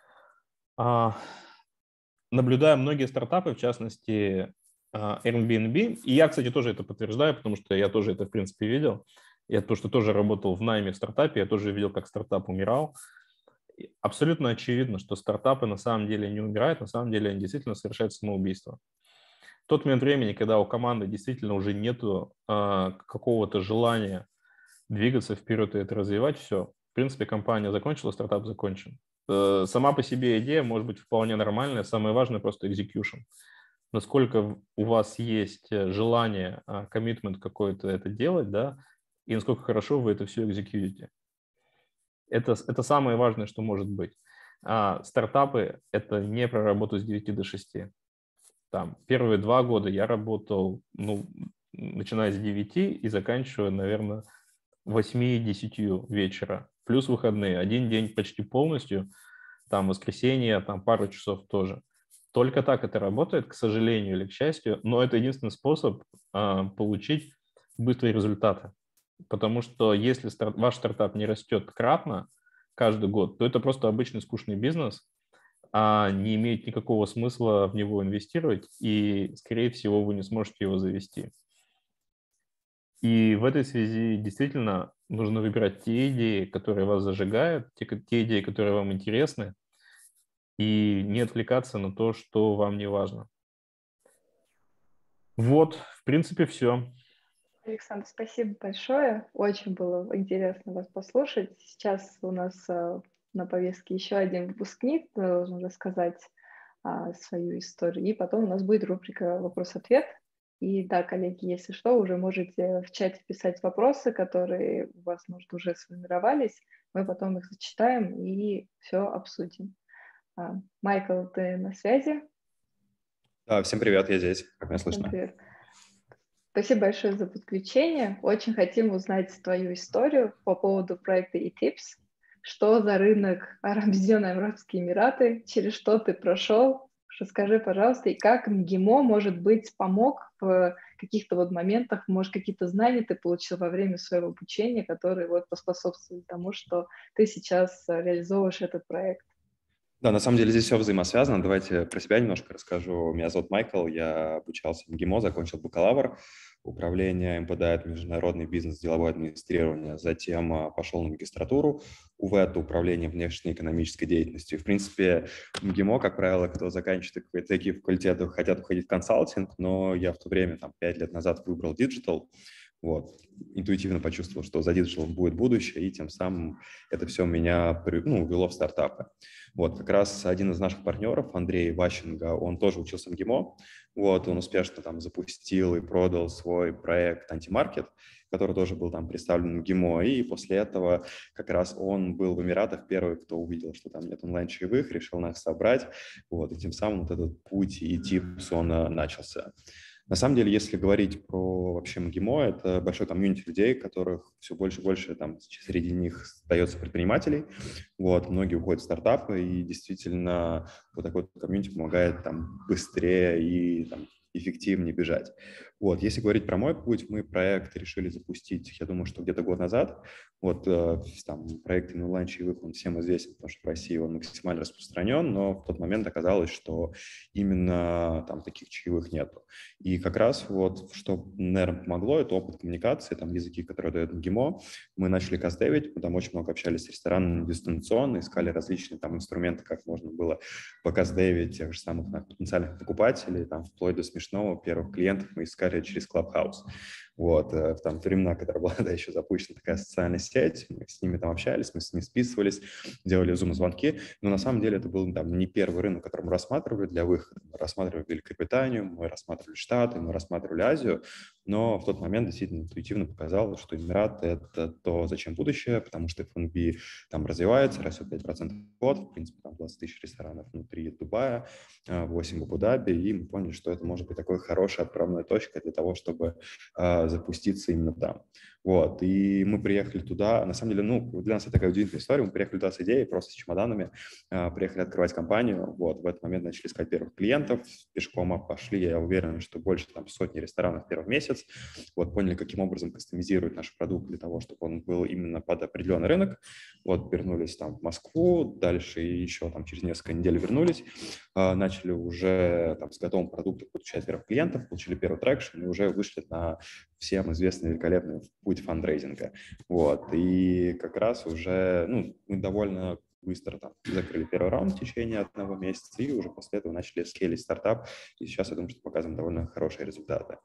Наблюдая многие стартапы, в частности Airbnb, и я, кстати, тоже это подтверждаю, потому что я тоже это, в принципе, видел. Я потому что тоже работал в найме в стартапе, я тоже видел, как стартап умирал. Абсолютно очевидно, что стартапы на самом деле не умирают, на самом деле они действительно совершают самоубийство. В тот момент времени, когда у команды действительно уже нету какого-то желания двигаться вперед и это развивать, все. В принципе, компания закончила, стартап закончен. Сама по себе идея может быть вполне нормальная, самое важное просто execution. Насколько у вас есть желание, коммитмент какой-то это делать, да, и насколько хорошо вы это все экзекьютите. Это самое важное, что может быть. Стартапы – это не про работу с 9 до 6. Там, первые 2 года я работал, начиная с 9 и заканчивая, наверное, 8-10 вечера. Плюс выходные. Один день почти полностью, там воскресенье, там пару часов тоже. Только так это работает, к сожалению или к счастью, но это единственный способ получить быстрые результаты. Потому что если ваш стартап не растет кратно каждый год, то это просто обычный скучный бизнес, а не имеет никакого смысла в него инвестировать, и, скорее всего, вы не сможете его завести. И в этой связи действительно нужно выбирать те идеи, которые вас зажигают, те идеи, которые вам интересны, и не отвлекаться на то, что вам не важно. Вот, в принципе, все. Александр, спасибо большое. Очень было интересно вас послушать. Сейчас у нас на повестке еще один выпускник должен рассказать свою историю. И потом у нас будет рубрика «Вопрос-ответ». И да, коллеги, если что, уже можете в чате писать вопросы, которые у вас, может, уже сформировались. Мы потом их зачитаем и все обсудим. Майкл, ты на связи? Да, всем привет, я здесь. Как меня слышно? Всем привет. Спасибо большое за подключение. Очень хотим узнать твою историю по поводу проекта eTips. Что за рынок Объединенные Арабские Эмираты? Через что ты прошел? Расскажи, пожалуйста, и как МГИМО, может быть, помог в каких-то вот моментах, может, какие-то знания ты получил во время своего обучения, которые вот поспособствовали тому, что ты сейчас реализовываешь этот проект? Да, на самом деле здесь все взаимосвязано. Давайте про себя немножко расскажу. Меня зовут Майкл, я обучался в МГИМО, закончил бакалавр, управление МПД, это международный бизнес, деловое администрирование. Затем пошел на магистратуру, УВЭТ, управление внешнеэкономической деятельностью. И, в принципе, МГИМО, как правило, кто заканчивает такие факультеты, хотят уходить в консалтинг, но я в то время, 5 лет назад, выбрал диджитал. Вот. Интуитивно почувствовал, что за диджиталом будет будущее, и тем самым это все меня ввело в стартапы. Вот, как раз один из наших партнеров, Андрей Ващенко, он тоже учился в МГИМО. Вот, он успешно там запустил и продал свой проект «Антимаркет», который тоже был там представлен в МГИМО. И после этого как раз он был в Эмиратах первый, кто увидел, что там нет онлайн-чаевых, решил нас собрать. Вот, и тем самым вот этот путь и eTips, он начался. На самом деле, если говорить про вообще МГИМО, это большой комьюнити людей, которых все больше и больше, там, среди них остается предпринимателей. Вот, многие уходят в стартапы, и действительно вот такой комьюнити помогает там быстрее и там эффективнее бежать. Вот, если говорить про мой путь, мы проект решили запустить, я думаю, что где-то год назад. Вот там проект онлайн-чаевых, он всем известен, потому что в России он максимально распространен, но в тот момент оказалось, что именно там таких чаевых нету. И как раз вот, что, наверное, помогло, это опыт коммуникации, там языки, которые дает МГИМО. Мы начали кастевить, мы там очень много общались с ресторанами дистанционно, искали различные там инструменты, как можно было покастевить тех же самых потенциальных покупателей, там, вплоть до смешного, первых клиентов мы искали через Clubhouse. Вот, в там времена, когда была еще запущена такая социальная сеть, мы с ними там общались, мы с ними списывались, делали зум-звонки, но на самом деле это был там не первый рынок, который мы рассматривали для выхода. Мы рассматривали Великобританию, мы рассматривали Штаты, мы рассматривали Азию, но в тот момент действительно интуитивно показалось, что Эмираты — это то, зачем будущее, потому что F&B там развивается, растет 5% в год, в принципе, там 20 тысяч ресторанов внутри Дубая, 8 в Абу-Даби, и мы поняли, что это может быть такой хорошей отправной точкой для того, чтобы запуститься именно там. Вот, и мы приехали туда, на самом деле, ну, для нас это такая удивительная история, мы приехали туда с идеей, просто с чемоданами, приехали открывать компанию, вот, в этот момент начали искать первых клиентов, пешком пошли, я уверен, что больше там сотни ресторанов в первый месяц, вот, поняли, каким образом кастомизировать наш продукт для того, чтобы он был именно под определенный рынок, вот, вернулись там в Москву, дальше еще там через несколько недель вернулись, начали уже там с готовым продуктом подключать первых клиентов, получили первый трекшн и уже вышли на всем известный великолепный путь фандрейзинга. Вот. И как раз уже мы довольно быстро там закрыли первый раунд в течение 1 месяца и уже после этого начали скейлить стартап. И сейчас, я думаю, что показываем довольно хорошие результаты.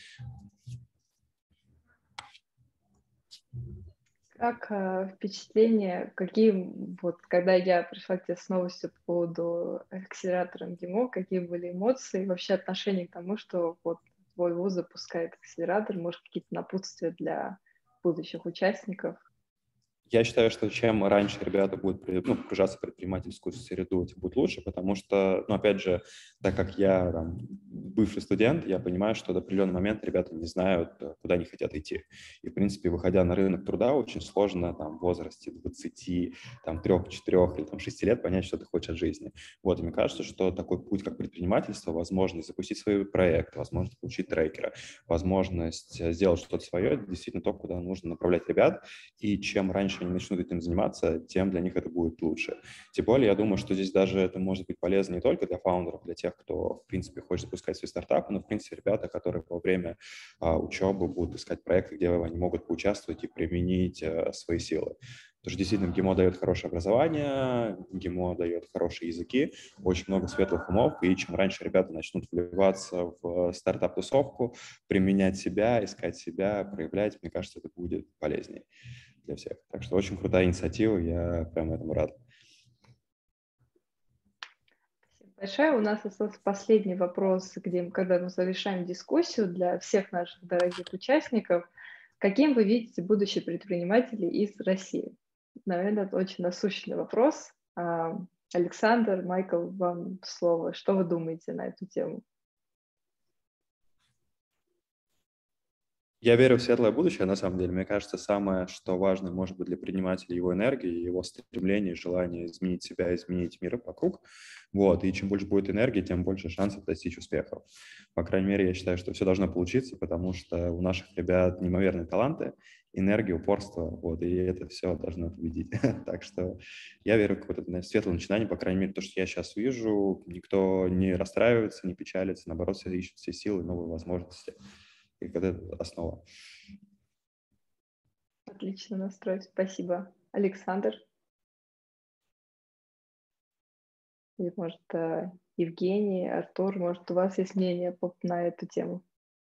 Как впечатления, какие, вот, когда я пришла к тебе с новостью по поводу акселератора МГИМО, какие были эмоции, вообще отношение к тому, что вот твой вуз запускает акселератор, может, какие-то напутствия для будущих участников? Я считаю, что чем раньше ребята будут погружаться в предпринимательскую среду, тем будет лучше, потому что, опять же, так как я там, бывший студент, я понимаю, что до определенного момента ребята не знают, куда они хотят идти. И, в принципе, выходя на рынок труда, очень сложно там, в возрасте 20, там, 3, 4 или там, 6 лет понять, что ты хочешь от жизни. Вот, и мне кажется, что такой путь, как предпринимательство, возможность запустить свой проект, возможность получить трекера, возможность сделать что-то свое, это действительно то, куда нужно направлять ребят. И чем раньше они начнут этим заниматься, тем для них это будет лучше. Тем более, я думаю, что здесь даже это может быть полезно не только для фаундеров, для тех, кто, в принципе, хочет запускать свои стартапы, но, в принципе, ребята, которые во время учебы будут искать проекты, где они могут поучаствовать и применить свои силы. Потому что действительно МГИМО дает хорошее образование, МГИМО дает хорошие языки, очень много светлых умов, и чем раньше ребята начнут вливаться в стартап-тусовку, применять себя, искать себя, проявлять, мне кажется, это будет полезнее для всех. Так что очень крутая инициатива, я прям этому рад. Спасибо большое. У нас остался последний вопрос, когда мы завершаем дискуссию для всех наших дорогих участников. Каким вы видите будущее предпринимателей из России? Наверное, это очень насущный вопрос. Александр, Майкл, вам слово. Что вы думаете на эту тему? Я верю в светлое будущее, на самом деле. Мне кажется, самое, что важно, может быть, для предпринимателя его энергия, его стремление, желание изменить себя, изменить мир вокруг. Вот. И чем больше будет энергии, тем больше шансов достичь успехов. По крайней мере, я считаю, что все должно получиться, потому что у наших ребят неимоверные таланты, энергия, упорство, вот, и это все должно победить. Так что я верю в какое-то светлое начинание, по крайней мере, то, что я сейчас вижу, никто не расстраивается, не печалится, наоборот, все ищут все силы, новые возможности. И это основа. Отлично настрой, спасибо. Александр? Или, может, Евгений, Артур, может, у вас есть мнение на эту тему?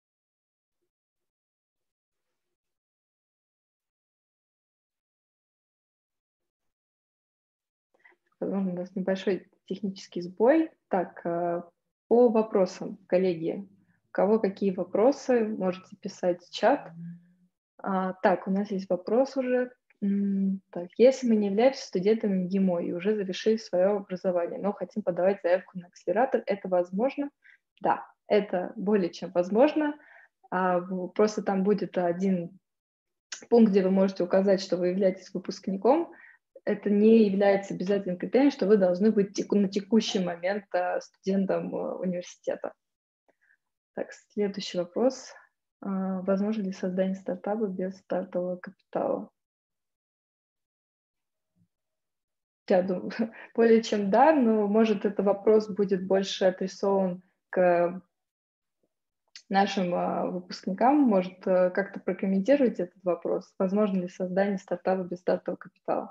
Возможно, у нас небольшой технический сбой. Так, по вопросам, коллеги, у кого какие вопросы, можете писать в чат. Так, у нас есть вопрос уже. Так, если мы не являемся студентами МГИМО и уже завершили свое образование, но хотим подавать заявку на акселератор, это возможно? Да, это более чем возможно. Просто там будет один пункт, где вы можете указать, что вы являетесь выпускником. Это не является обязательным критерием, что вы должны быть на текущий момент студентом университета. Так, следующий вопрос. Возможно ли создание стартапа без стартового капитала? Я думаю, более чем да, но может этот вопрос будет больше адресован к нашим выпускникам. Может, как-то прокомментировать этот вопрос? Возможно ли создание стартапа без стартового капитала?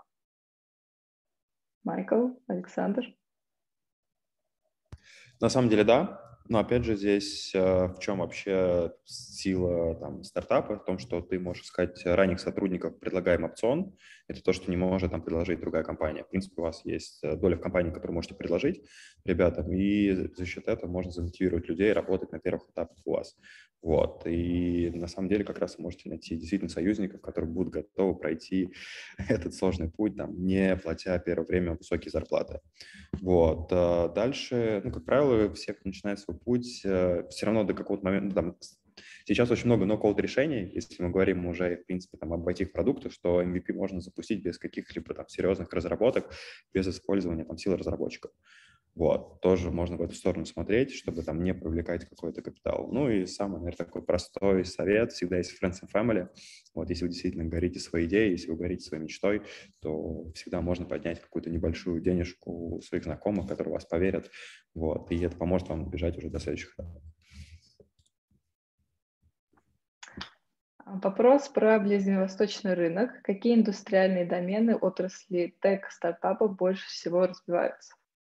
Майкл, Александр? На самом деле, да. Но опять же здесь в чем вообще сила там, стартапа? В том, что ты можешь искать ранних сотрудников, предлагаем опцион. Это то, что не может там предложить другая компания. В принципе, у вас есть доля в компании, которую можете предложить ребятам, и за счет этого можно замотивировать людей работать на первых этапах у вас. Вот. И на самом деле как раз вы можете найти действительно союзников, которые будут готовы пройти этот сложный путь, там, не платя первое время высокие зарплаты. Вот. Дальше, ну, как правило, все, кто начинает свой путь, все равно до какого-то момента, там, сейчас очень много no-code решений, если мы говорим уже, в принципе, там, об IT-продуктах, что MVP можно запустить без каких-либо там серьезных разработок, без использования там сил разработчиков. Вот, тоже можно в эту сторону смотреть, чтобы там не привлекать какой-то капитал. Ну и самый, наверное, такой простой совет, всегда есть friends and family. Вот, если вы действительно горите своей идеей, если вы горите своей мечтой, то всегда можно поднять какую-то небольшую денежку у своих знакомых, которые вас поверят. Вот, и это поможет вам бежать уже до следующих этапов. Вопрос про ближневосточный рынок. Какие индустриальные домены, отрасли тег-стартапов больше всего развиваются?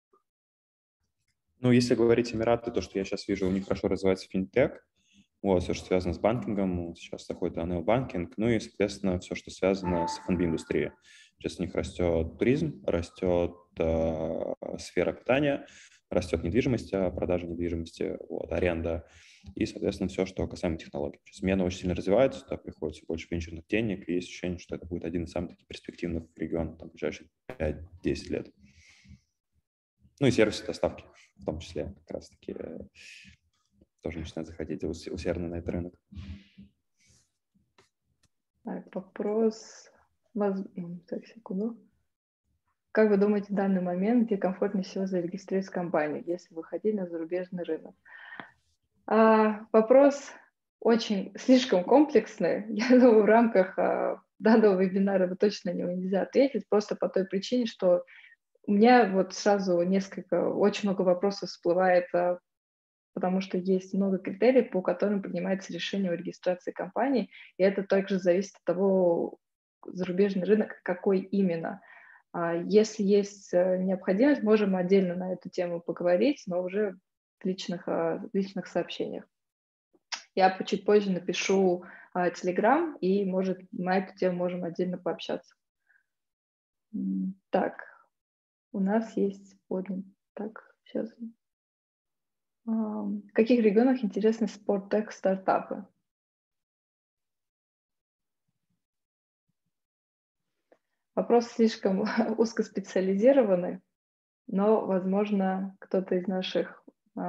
Ну, если говорить Эмираты, то, что я сейчас вижу, у них хорошо развивается финтех, вот, все, что связано с банкингом, сейчас заходит необанкинг, ну и, соответственно, все, что связано с F&B-индустрией. Сейчас у них растет туризм, растет сфера питания, растет недвижимость, продажа недвижимости, вот, аренда и, соответственно, все, что касаемо технологий. Сейчас смены очень сильно развиваются, туда приходит все больше венчурных денег, и есть ощущение, что это будет один из самых таких перспективных регионов там, в ближайшие 5-10 лет. Ну и сервисы доставки в том числе как раз-таки тоже начинает заходить усердно на этот рынок. Так, вопрос. Так, секунду. Как вы думаете, в данный момент, где комфортнее всего зарегистрировать компанию, если вы хотите на зарубежный рынок? Вопрос очень слишком комплексный. Я думаю, в рамках данного вебинара вы точно на него нельзя ответить, просто по той причине, что у меня вот сразу очень много вопросов всплывает, потому что есть много критериев, по которым принимается решение о регистрации компании, и это также зависит от того, зарубежный рынок какой именно. Если есть необходимость, можем отдельно на эту тему поговорить, но уже в личных сообщениях. Я чуть позже напишу Telegram, и, может, на эту тему можем отдельно пообщаться. Так, у нас есть Так, сейчас. В каких регионах интересны спорттех-стартапы? Вопрос слишком узкоспециализированный, но, возможно, кто-то из наших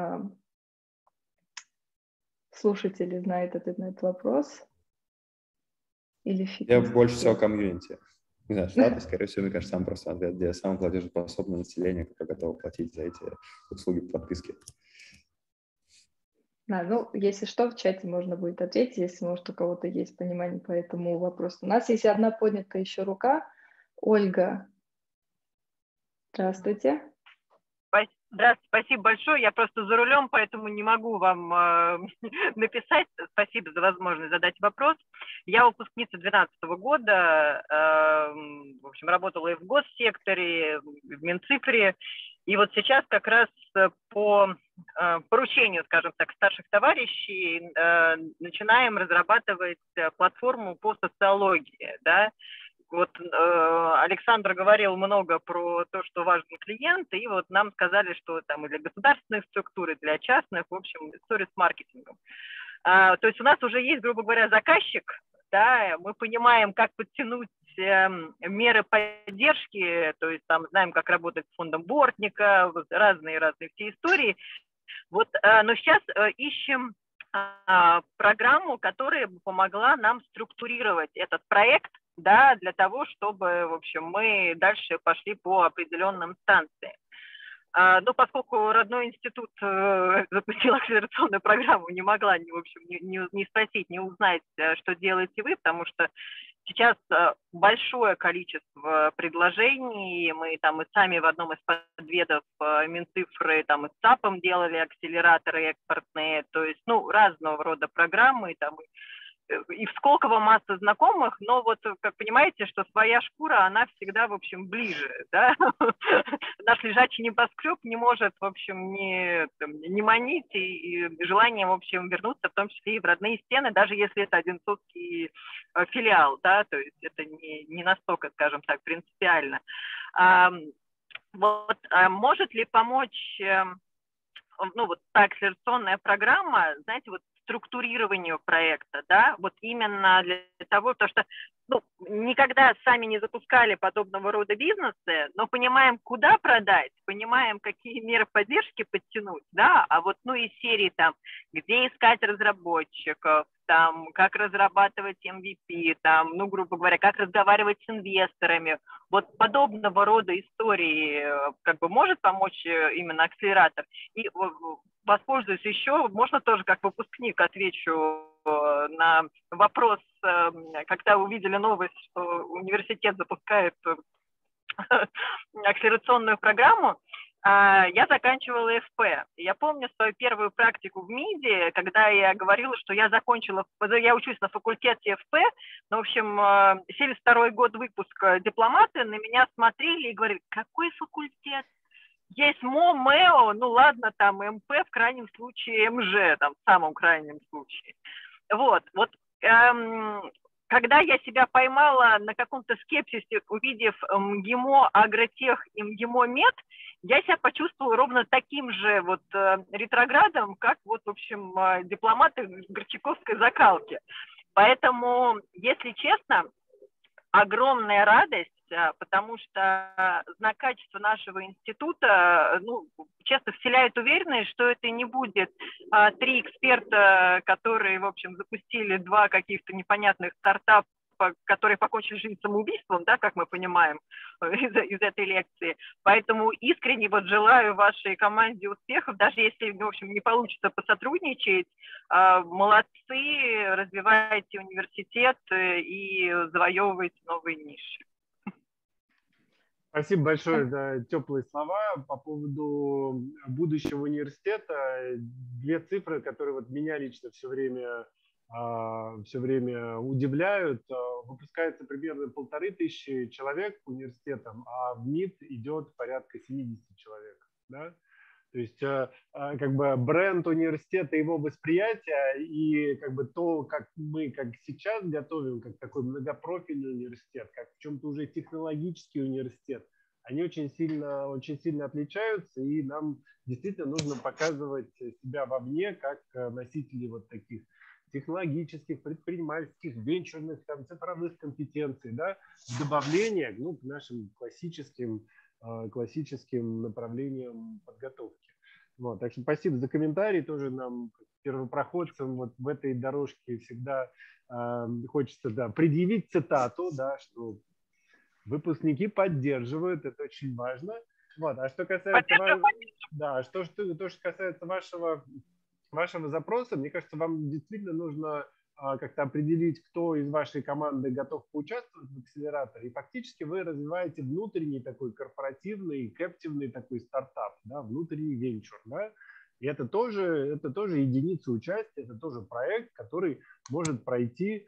слушателей знает ответ на этот вопрос. Или Я больше всего комьюнити. Не знаю, Штаты, скорее всего, мне кажется, самый простой ответ, где самое платежеспособное население, которое готово платить за эти услуги подписки. Да, ну, если что, в чате можно будет ответить, если, может, у кого-то есть понимание по этому вопросу. У нас есть одна поднятая еще рука. Ольга, здравствуйте. Здравствуйте, спасибо большое. Я просто за рулем, поэтому не могу вам написать. Спасибо за возможность задать вопрос. Я выпускница 2012 года, в общем, работала и в госсекторе, в Минцифре. И вот сейчас как раз по поручению, скажем так, старших товарищей начинаем разрабатывать платформу по социологии, да. Вот Александр говорил много про то, что важен клиент, и вот нам сказали, что там и для государственных структур, и для частных, в общем, история с маркетингом. То есть у нас уже есть, грубо говоря, заказчик, да, мы понимаем, как подтянуть меры поддержки, то есть там знаем, как работать с фондом Бортника, разные все истории. Вот, но сейчас ищем программу, которая бы помогла нам структурировать этот проект, да, для того, чтобы, в общем, мы дальше пошли по определенным станциям. Но поскольку родной институт запустил акселерационную программу, не могла, в общем, не спросить, не узнать, что делаете вы, потому что сейчас большое количество предложений. Мы там и сами в одном из подведов Минцифры там и с ЦАПом делали акселераторы экспортные, то есть, ну, разного рода программы, там и в Сколково масса знакомых, но вот, как понимаете, что своя шкура, она всегда, в общем, ближе, да. Наш лежачий небоскреб не может, в общем, не манить и желанием, в общем, вернуться, в том числе и в родные стены, даже если это одинцовский филиал, да, то есть это не настолько, скажем так, принципиально. Вот может ли помочь, ну, вот та акселерационная программа, знаете, вот структурированию проекта, да, вот именно для того, потому что, ну, никогда сами не запускали подобного рода бизнесы, но понимаем, куда продать, понимаем, какие меры поддержки подтянуть, да, а вот, ну, из серии там, где искать разработчиков, там, как разрабатывать MVP, там, ну, грубо говоря, как разговаривать с инвесторами, вот подобного рода истории, как бы, может помочь именно акселератор. И воспользуюсь еще, можно тоже как выпускник отвечу на вопрос, когда увидели новость, что университет запускает акселерационную программу. Я заканчивала ФП. Я помню свою первую практику в МИДе, когда я говорила, что я закончила, я учусь на факультете ФП, но, в общем, 72-й год выпуска дипломаты на меня смотрели и говорили, какой факультет? Есть МО, МЭО, ну ладно, там МП, в крайнем случае МЖ, там, в самом крайнем случае. Вот. Когда я себя поймала на каком-то скепсисе, увидев МГИМО, Агротех и МГИМО Мед, я себя почувствовала ровно таким же вот ретроградом, как вот, в общем, дипломаты горчаковской закалки. Поэтому, если честно, огромная радость, потому что знак качества нашего института, ну, честно, вселяет уверенность, что это не будет 3 эксперта, которые, в общем, запустили 2 каких-то непонятных стартапа, которые покончили жизнь самоубийством, да, как мы понимаем из этой лекции. Поэтому искренне вот желаю вашей команде успехов, даже если, в общем, не получится посотрудничать. Молодцы, развивайте университет и завоевывайте новые ниши. Спасибо большое за теплые слова по поводу будущего университета. 2 цифры, которые вот меня лично все время удивляют. Выпускается примерно 1500 человек университетом, а в МИД идет порядка 70 человек. Да? То есть как бы бренд университета, его восприятие и как бы то, как мы как сейчас готовим, как такой многопрофильный университет, как в чем-то уже технологический университет, они очень сильно отличаются, и нам действительно нужно показывать себя вовне как носители вот таких технологических, предпринимательских, венчурных, там, цифровых компетенций, да, добавление, ну, к нашим классическим направлениям подготовки. Вот, так что спасибо за комментарий, тоже нам, первопроходцам, вот в этой дорожке всегда хочется, да, предъявить цитату, да, что выпускники поддерживают, это очень важно. Вот, а что касается, что касается вашего запроса, мне кажется, вам действительно нужно как-то определить, кто из вашей команды готов поучаствовать в акселераторе. И фактически вы развиваете внутренний такой корпоративный, кэптивный такой стартап, да, внутренний венчур. Да? И это тоже единица участия, это тоже проект, который может пройти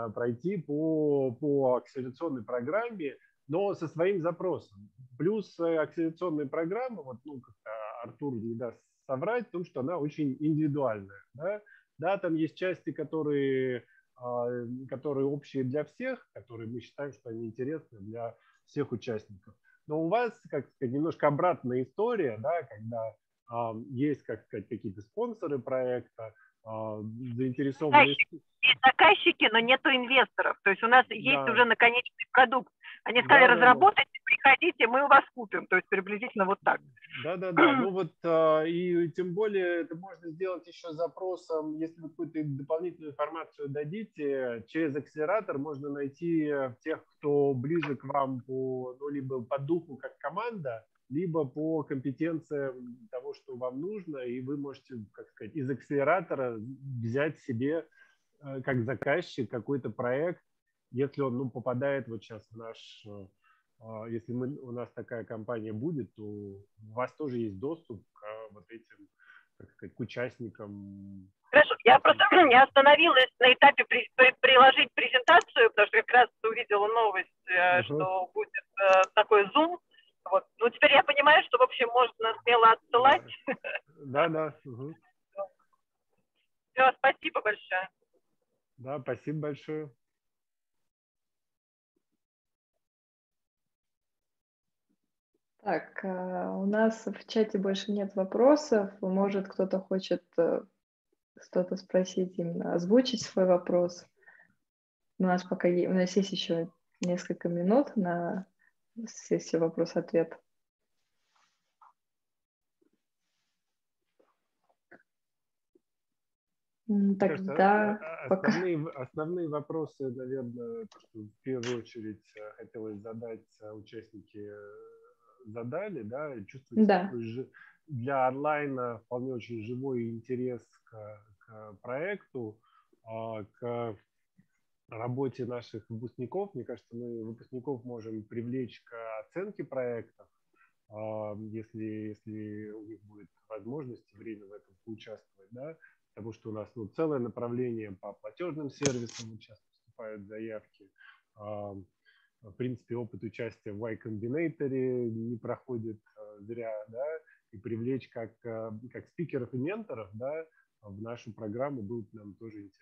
по акселерационной программе, но со своим запросом. Плюс акселерационная программа, вот, ну, как-то Артур не даст соврать, в том, что она очень индивидуальная. Да? Да, там есть части, которые общие для всех, которые мы считаем, что они интересны для всех участников. Но у вас, как сказать, немножко обратная история, да, когда есть, как сказать, какие-то спонсоры проекта, заинтересованные... Есть заказчики, но нету инвесторов. То есть у нас есть уже наконечный продукт. Они сказали, разработайте, приходите, мы у вас купим. То есть приблизительно вот так. Да. Ну вот и тем более это можно сделать еще запросом, если вы какую-то дополнительную информацию дадите, через акселератор можно найти тех, кто ближе к вам либо по духу как команда, либо по компетенциям того, что вам нужно, и вы можете, как сказать, из акселератора взять себе как заказчик какой-то проект, если он попадает вот сейчас в наш, если у нас такая компания будет, то у вас тоже есть доступ к вот этим так сказать, к участникам. Хорошо, я просто не остановилась на этапе приложить презентацию, потому что как раз увидела новость, что будет такой Zoom. Вот. Ну, теперь я понимаю, что, в общем, можно смело отсылать. Да. Все, спасибо большое. Да, спасибо большое. Так, у нас в чате больше нет вопросов. Может, кто-то хочет что-то спросить, именно озвучить свой вопрос. У нас есть еще несколько минут на сессию вопрос-ответ. Тогда основные вопросы, наверное, то, что в первую очередь хотелось задать, участники задали, да, чувствуется такой для онлайна вполне очень живой интерес к проекту, к работе наших выпускников. Мне кажется, мы выпускников можем привлечь к оценке проектов, если у них будет возможность и время в этом поучаствовать, да, потому что у нас целое направление по платежным сервисам, сейчас поступают заявки. В принципе, опыт участия в Y Combinator не проходит зря, да, и привлечь как спикеров и менторов, да, в нашу программу будет нам тоже интересно.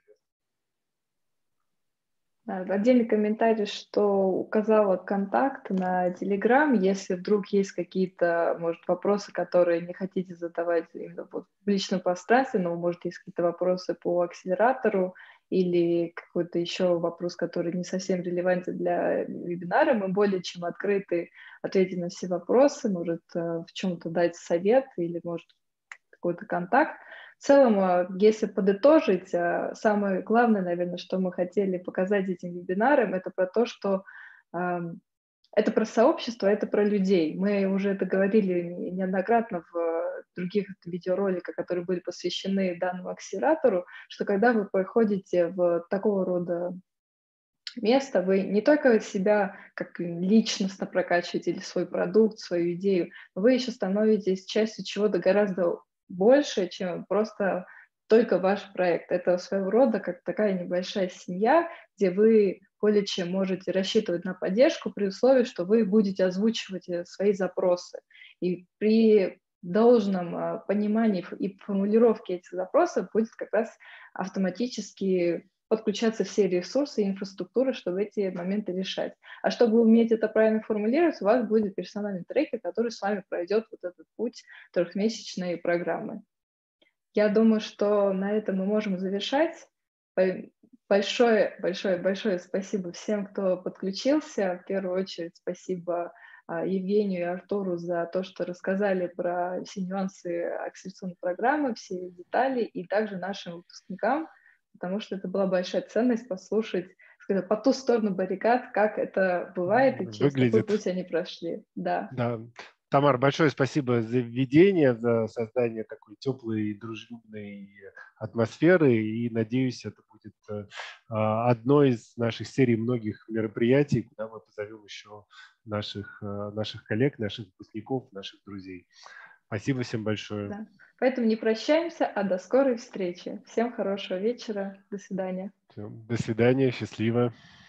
Отдельный комментарий, что указала контакт на Telegram, если вдруг есть какие-то, может, вопросы, которые не хотите задавать именно в личном пространстве, но, может, есть какие-то вопросы по акселератору или какой-то еще вопрос, который не совсем релевантен для вебинара, мы более чем открыты ответить на все вопросы, может, в чем-то дать совет или, может, какой-то контакт. В целом, если подытожить, самое главное, наверное, что мы хотели показать этим вебинаром, это про то, что это про сообщество, это про людей. Мы уже это говорили неоднократно в других видеороликах, которые были посвящены данному акселератору, что когда вы приходите в такого рода место, вы не только себя как личностно прокачиваете или свой продукт, свою идею, вы еще становитесь частью чего-то гораздо больше, чем просто только ваш проект. Это своего рода как такая небольшая семья, где вы более чем можете рассчитывать на поддержку при условии, что вы будете озвучивать свои запросы. И при должном понимании и формулировке этих запросов будет как раз автоматически подключаться все ресурсы и инфраструктуры, чтобы эти моменты решать. А чтобы уметь это правильно формулировать, у вас будет персональный трекер, который с вами пройдет вот этот путь трехмесячной программы. Я думаю, что на этом мы можем завершать. Большое спасибо всем, кто подключился. В первую очередь спасибо Евгению и Артуру за то, что рассказали про все нюансы акселерационной программы, все детали, и также нашим выпускникам, потому что это была большая ценность послушать, сказать, по ту сторону баррикад, как это бывает и через какой путь они прошли. Да. Тамар, большое спасибо за введение, за создание такой теплой и дружелюбной атмосферы. И, надеюсь, это будет одной из наших серий многих мероприятий, куда мы позовем еще наших коллег, наших выпускников, наших друзей. Спасибо всем большое. Да. Поэтому не прощаемся, а до скорой встречи. Всем хорошего вечера. До свидания. До свидания. Счастливо.